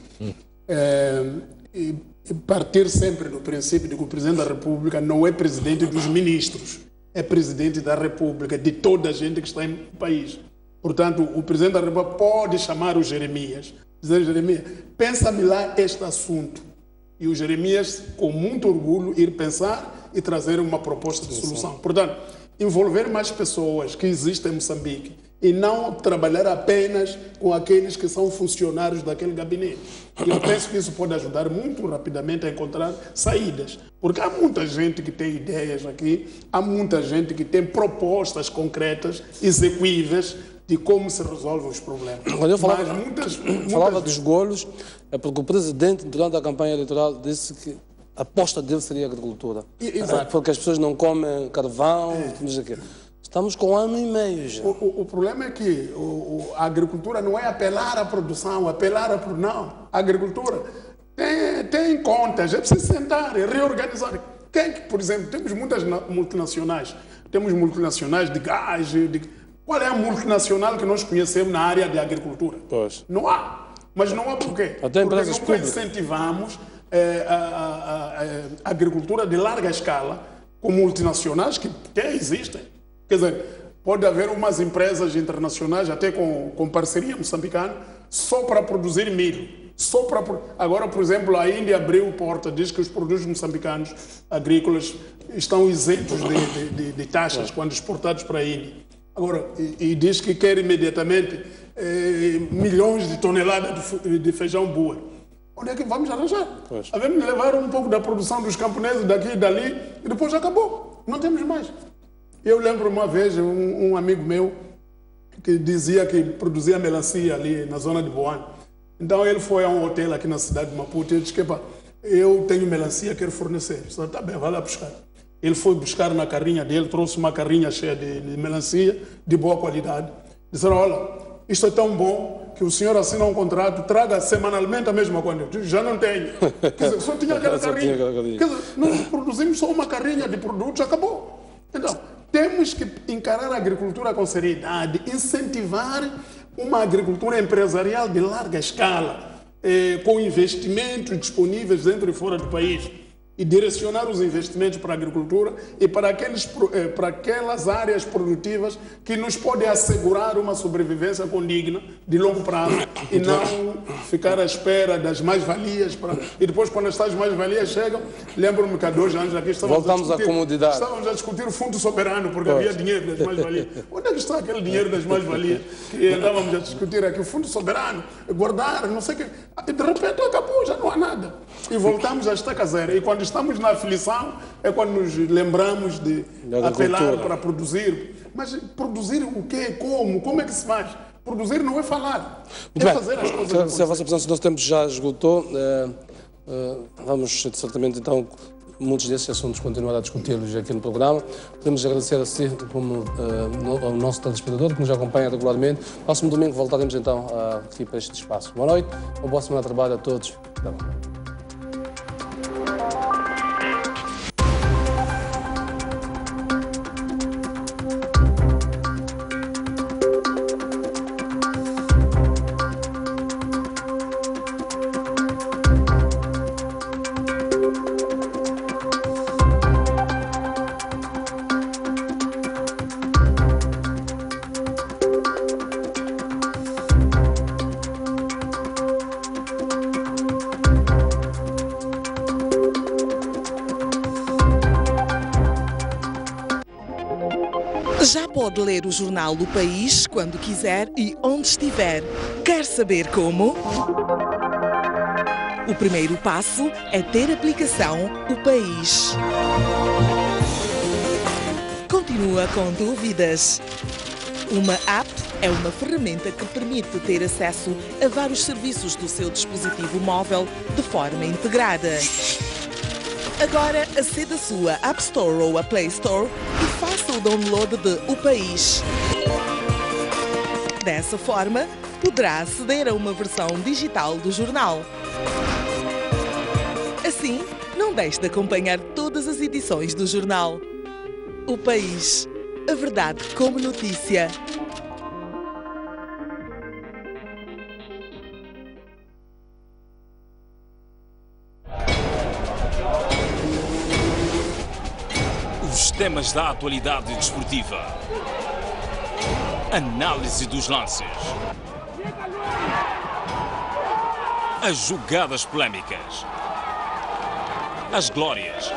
É, e partir sempre do princípio de que o Presidente da República não é Presidente dos ministros, é Presidente da República, de toda a gente que está no país. Portanto, o Presidente da República pode chamar o Jeremias, dizer, Jeremias, pensa-me lá este assunto. E o Jeremias, com muito orgulho, ir pensar e trazer uma proposta de solução. Portanto, envolver mais pessoas que existem em Moçambique e não trabalhar apenas com aqueles que são funcionários daquele gabinete. E eu penso que isso pode ajudar muito rapidamente a encontrar saídas. Porque há muita gente que tem ideias aqui, há muita gente que tem propostas concretas, execuíveis, de como se resolvem os problemas. Quando eu falava, Mas muitas, muitas falava dos golos, é porque o Presidente, durante a campanha eleitoral, disse que a aposta dele seria a agricultura. Exato. Porque as pessoas não comem carvão, é. não sei o quê. Estamos com um ano e meio já. O, o, o problema é que o, o, a agricultura não é apelar à produção, apelar à produção. Não. A agricultura tem, tem contas, é preciso sentar e reorganizar. Quem, por exemplo, temos muitas multinacionais. Temos multinacionais de gás. De, qual é a multinacional que nós conhecemos na área de agricultura? Pois. Não há. Mas não há por quê? Até Porque empresas não públicas. incentivamos eh, a, a, a, a agricultura de larga escala com multinacionais que até existem. Quer dizer, pode haver umas empresas internacionais, até com, com parceria moçambicana, só para produzir milho. Só para, agora, por exemplo, a Índia abriu porta, diz que os produtos moçambicanos agrícolas estão isentos de, de, de, de taxas quando exportados para a Índia. Agora, e, e diz que quer imediatamente eh, milhões de toneladas de, de feijão boa. Onde é que vamos arranjar? Pois. Havemos de levar um pouco da produção dos camponeses daqui e dali e depois acabou. Não temos mais. Eu lembro uma vez um, um amigo meu que dizia que produzia melancia ali na zona de Boane. Então ele foi a um hotel aqui na cidade de Maputo e disse que eu tenho melancia, quero fornecer. Eu disse, tá bem, vai lá buscar. Ele foi buscar na carrinha dele, trouxe uma carrinha cheia de, de melancia, de boa qualidade. Disseram, olha, isto é tão bom que o senhor assina um contrato, traga semanalmente a mesma coisa. Já não tenho. Quer dizer, só tinha aquela Só carrinha. tinha aquela carrinha. Quer dizer, nós produzimos só uma carrinha de produtos, acabou. Então, temos que encarar a agricultura com seriedade, incentivar uma agricultura empresarial de larga escala, eh, com investimentos disponíveis dentro e fora do país, e direcionar os investimentos para a agricultura e para, aqueles, eh, para aquelas áreas produtivas que nos podem assegurar uma sobrevivência condigna de longo prazo e não ficar à espera das mais-valias. Para... E depois, quando essas mais-valias chegam, lembro-me que há dois anos aqui estávamos, Voltamos a discutir, à comodidade. estávamos a discutir o fundo soberano, porque pois. havia dinheiro das mais-valias. Onde é que está aquele dinheiro das mais-valias que andávamos a discutir aqui? O fundo soberano, guardar, não sei o quê. E de repente acabou, já não há nada. E voltamos a estaca zero. E quando estamos na aflição é quando nos lembramos de apelar para produzir. Mas produzir o quê? Como? Como é que se faz? Produzir não é falar, Muito é bem. fazer as coisas. Se a vossa presença, o nosso tempo já esgotou, uh, uh, vamos certamente então, muitos desses assuntos, continuar a discuti-los aqui no programa. Podemos agradecer a si, como uh, ao nosso telespectador que nos acompanha regularmente. Próximo domingo voltaremos então uh, aqui para este espaço. Boa noite, uma boa semana de trabalho a todos. Tá bom. Já pode ler o jornal O País quando quiser e onde estiver. Quer saber como? O primeiro passo é ter a aplicação O País. Continua com dúvidas? Uma app é uma ferramenta que permite ter acesso a vários serviços do seu dispositivo móvel de forma integrada. Agora aceda à sua App Store ou à Play Store e faça o download de O País. Dessa forma, poderá aceder a uma versão digital do jornal. Assim, não deixe de acompanhar todas as edições do jornal. O País. A verdade como notícia. Os temas da atualidade desportiva. Análise dos lances. As jogadas polémicas. As glórias.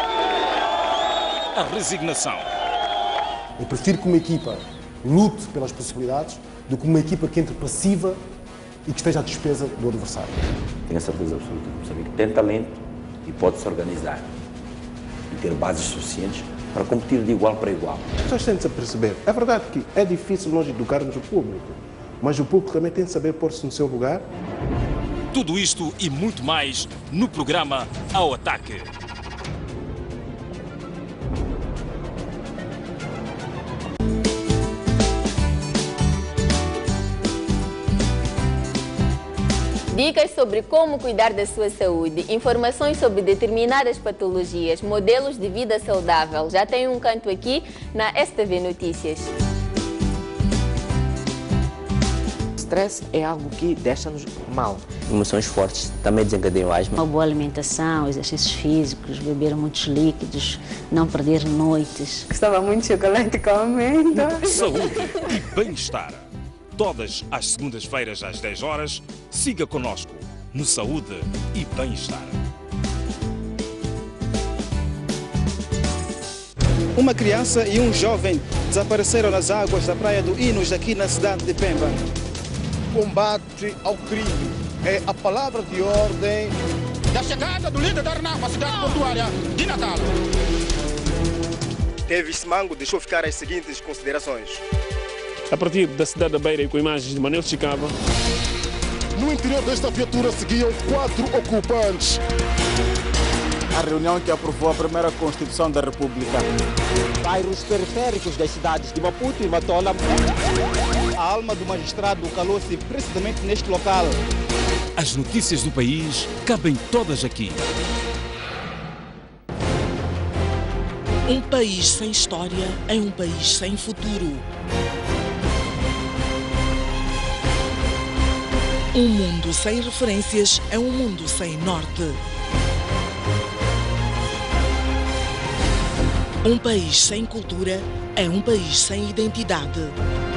A resignação. Eu prefiro que uma equipa lute pelas possibilidades do que uma equipa que entre passiva e que esteja à despesa do adversário. Tenho a certeza absoluta que o Moçambique tem talento e pode se organizar e ter bases suficientes para competir de igual para igual. As pessoas têm de se perceber. É verdade que é difícil nós educarmos o público, mas o público também tem de saber pôr-se no seu lugar. Tudo isto e muito mais no programa Ao Ataque. Dicas sobre como cuidar da sua saúde, informações sobre determinadas patologias, modelos de vida saudável. Já tem um canto aqui na S T V Notícias. O stress é algo que deixa-nos mal. Emoções fortes também desencadeiam asma. Uma boa alimentação, exercícios físicos, beber muitos líquidos, não perder noites. Gostava muito de chocolate com amêndoa. Saúde e bem-estar. Todas as segundas-feiras às dez horas, siga conosco no Saúde e Bem-Estar. Uma criança e um jovem desapareceram nas águas da Praia do Inos, aqui na cidade de Pemba. Combate ao crime é a palavra de ordem da chegada do líder da ARNAC à cidade portuária de Natal. Davis Mango deixou ficar as seguintes considerações. A partir da cidade da Beira e com imagens de Manuel Chicava. No interior desta viatura seguiam quatro ocupantes. A reunião que aprovou a primeira Constituição da República. Bairros periféricos das cidades de Maputo e Matola. A alma do magistrado calou-se precisamente neste local. As notícias do país cabem todas aqui. Um país sem história é um país sem futuro. Um mundo sem referências é um mundo sem norte. Um país sem cultura é um país sem identidade.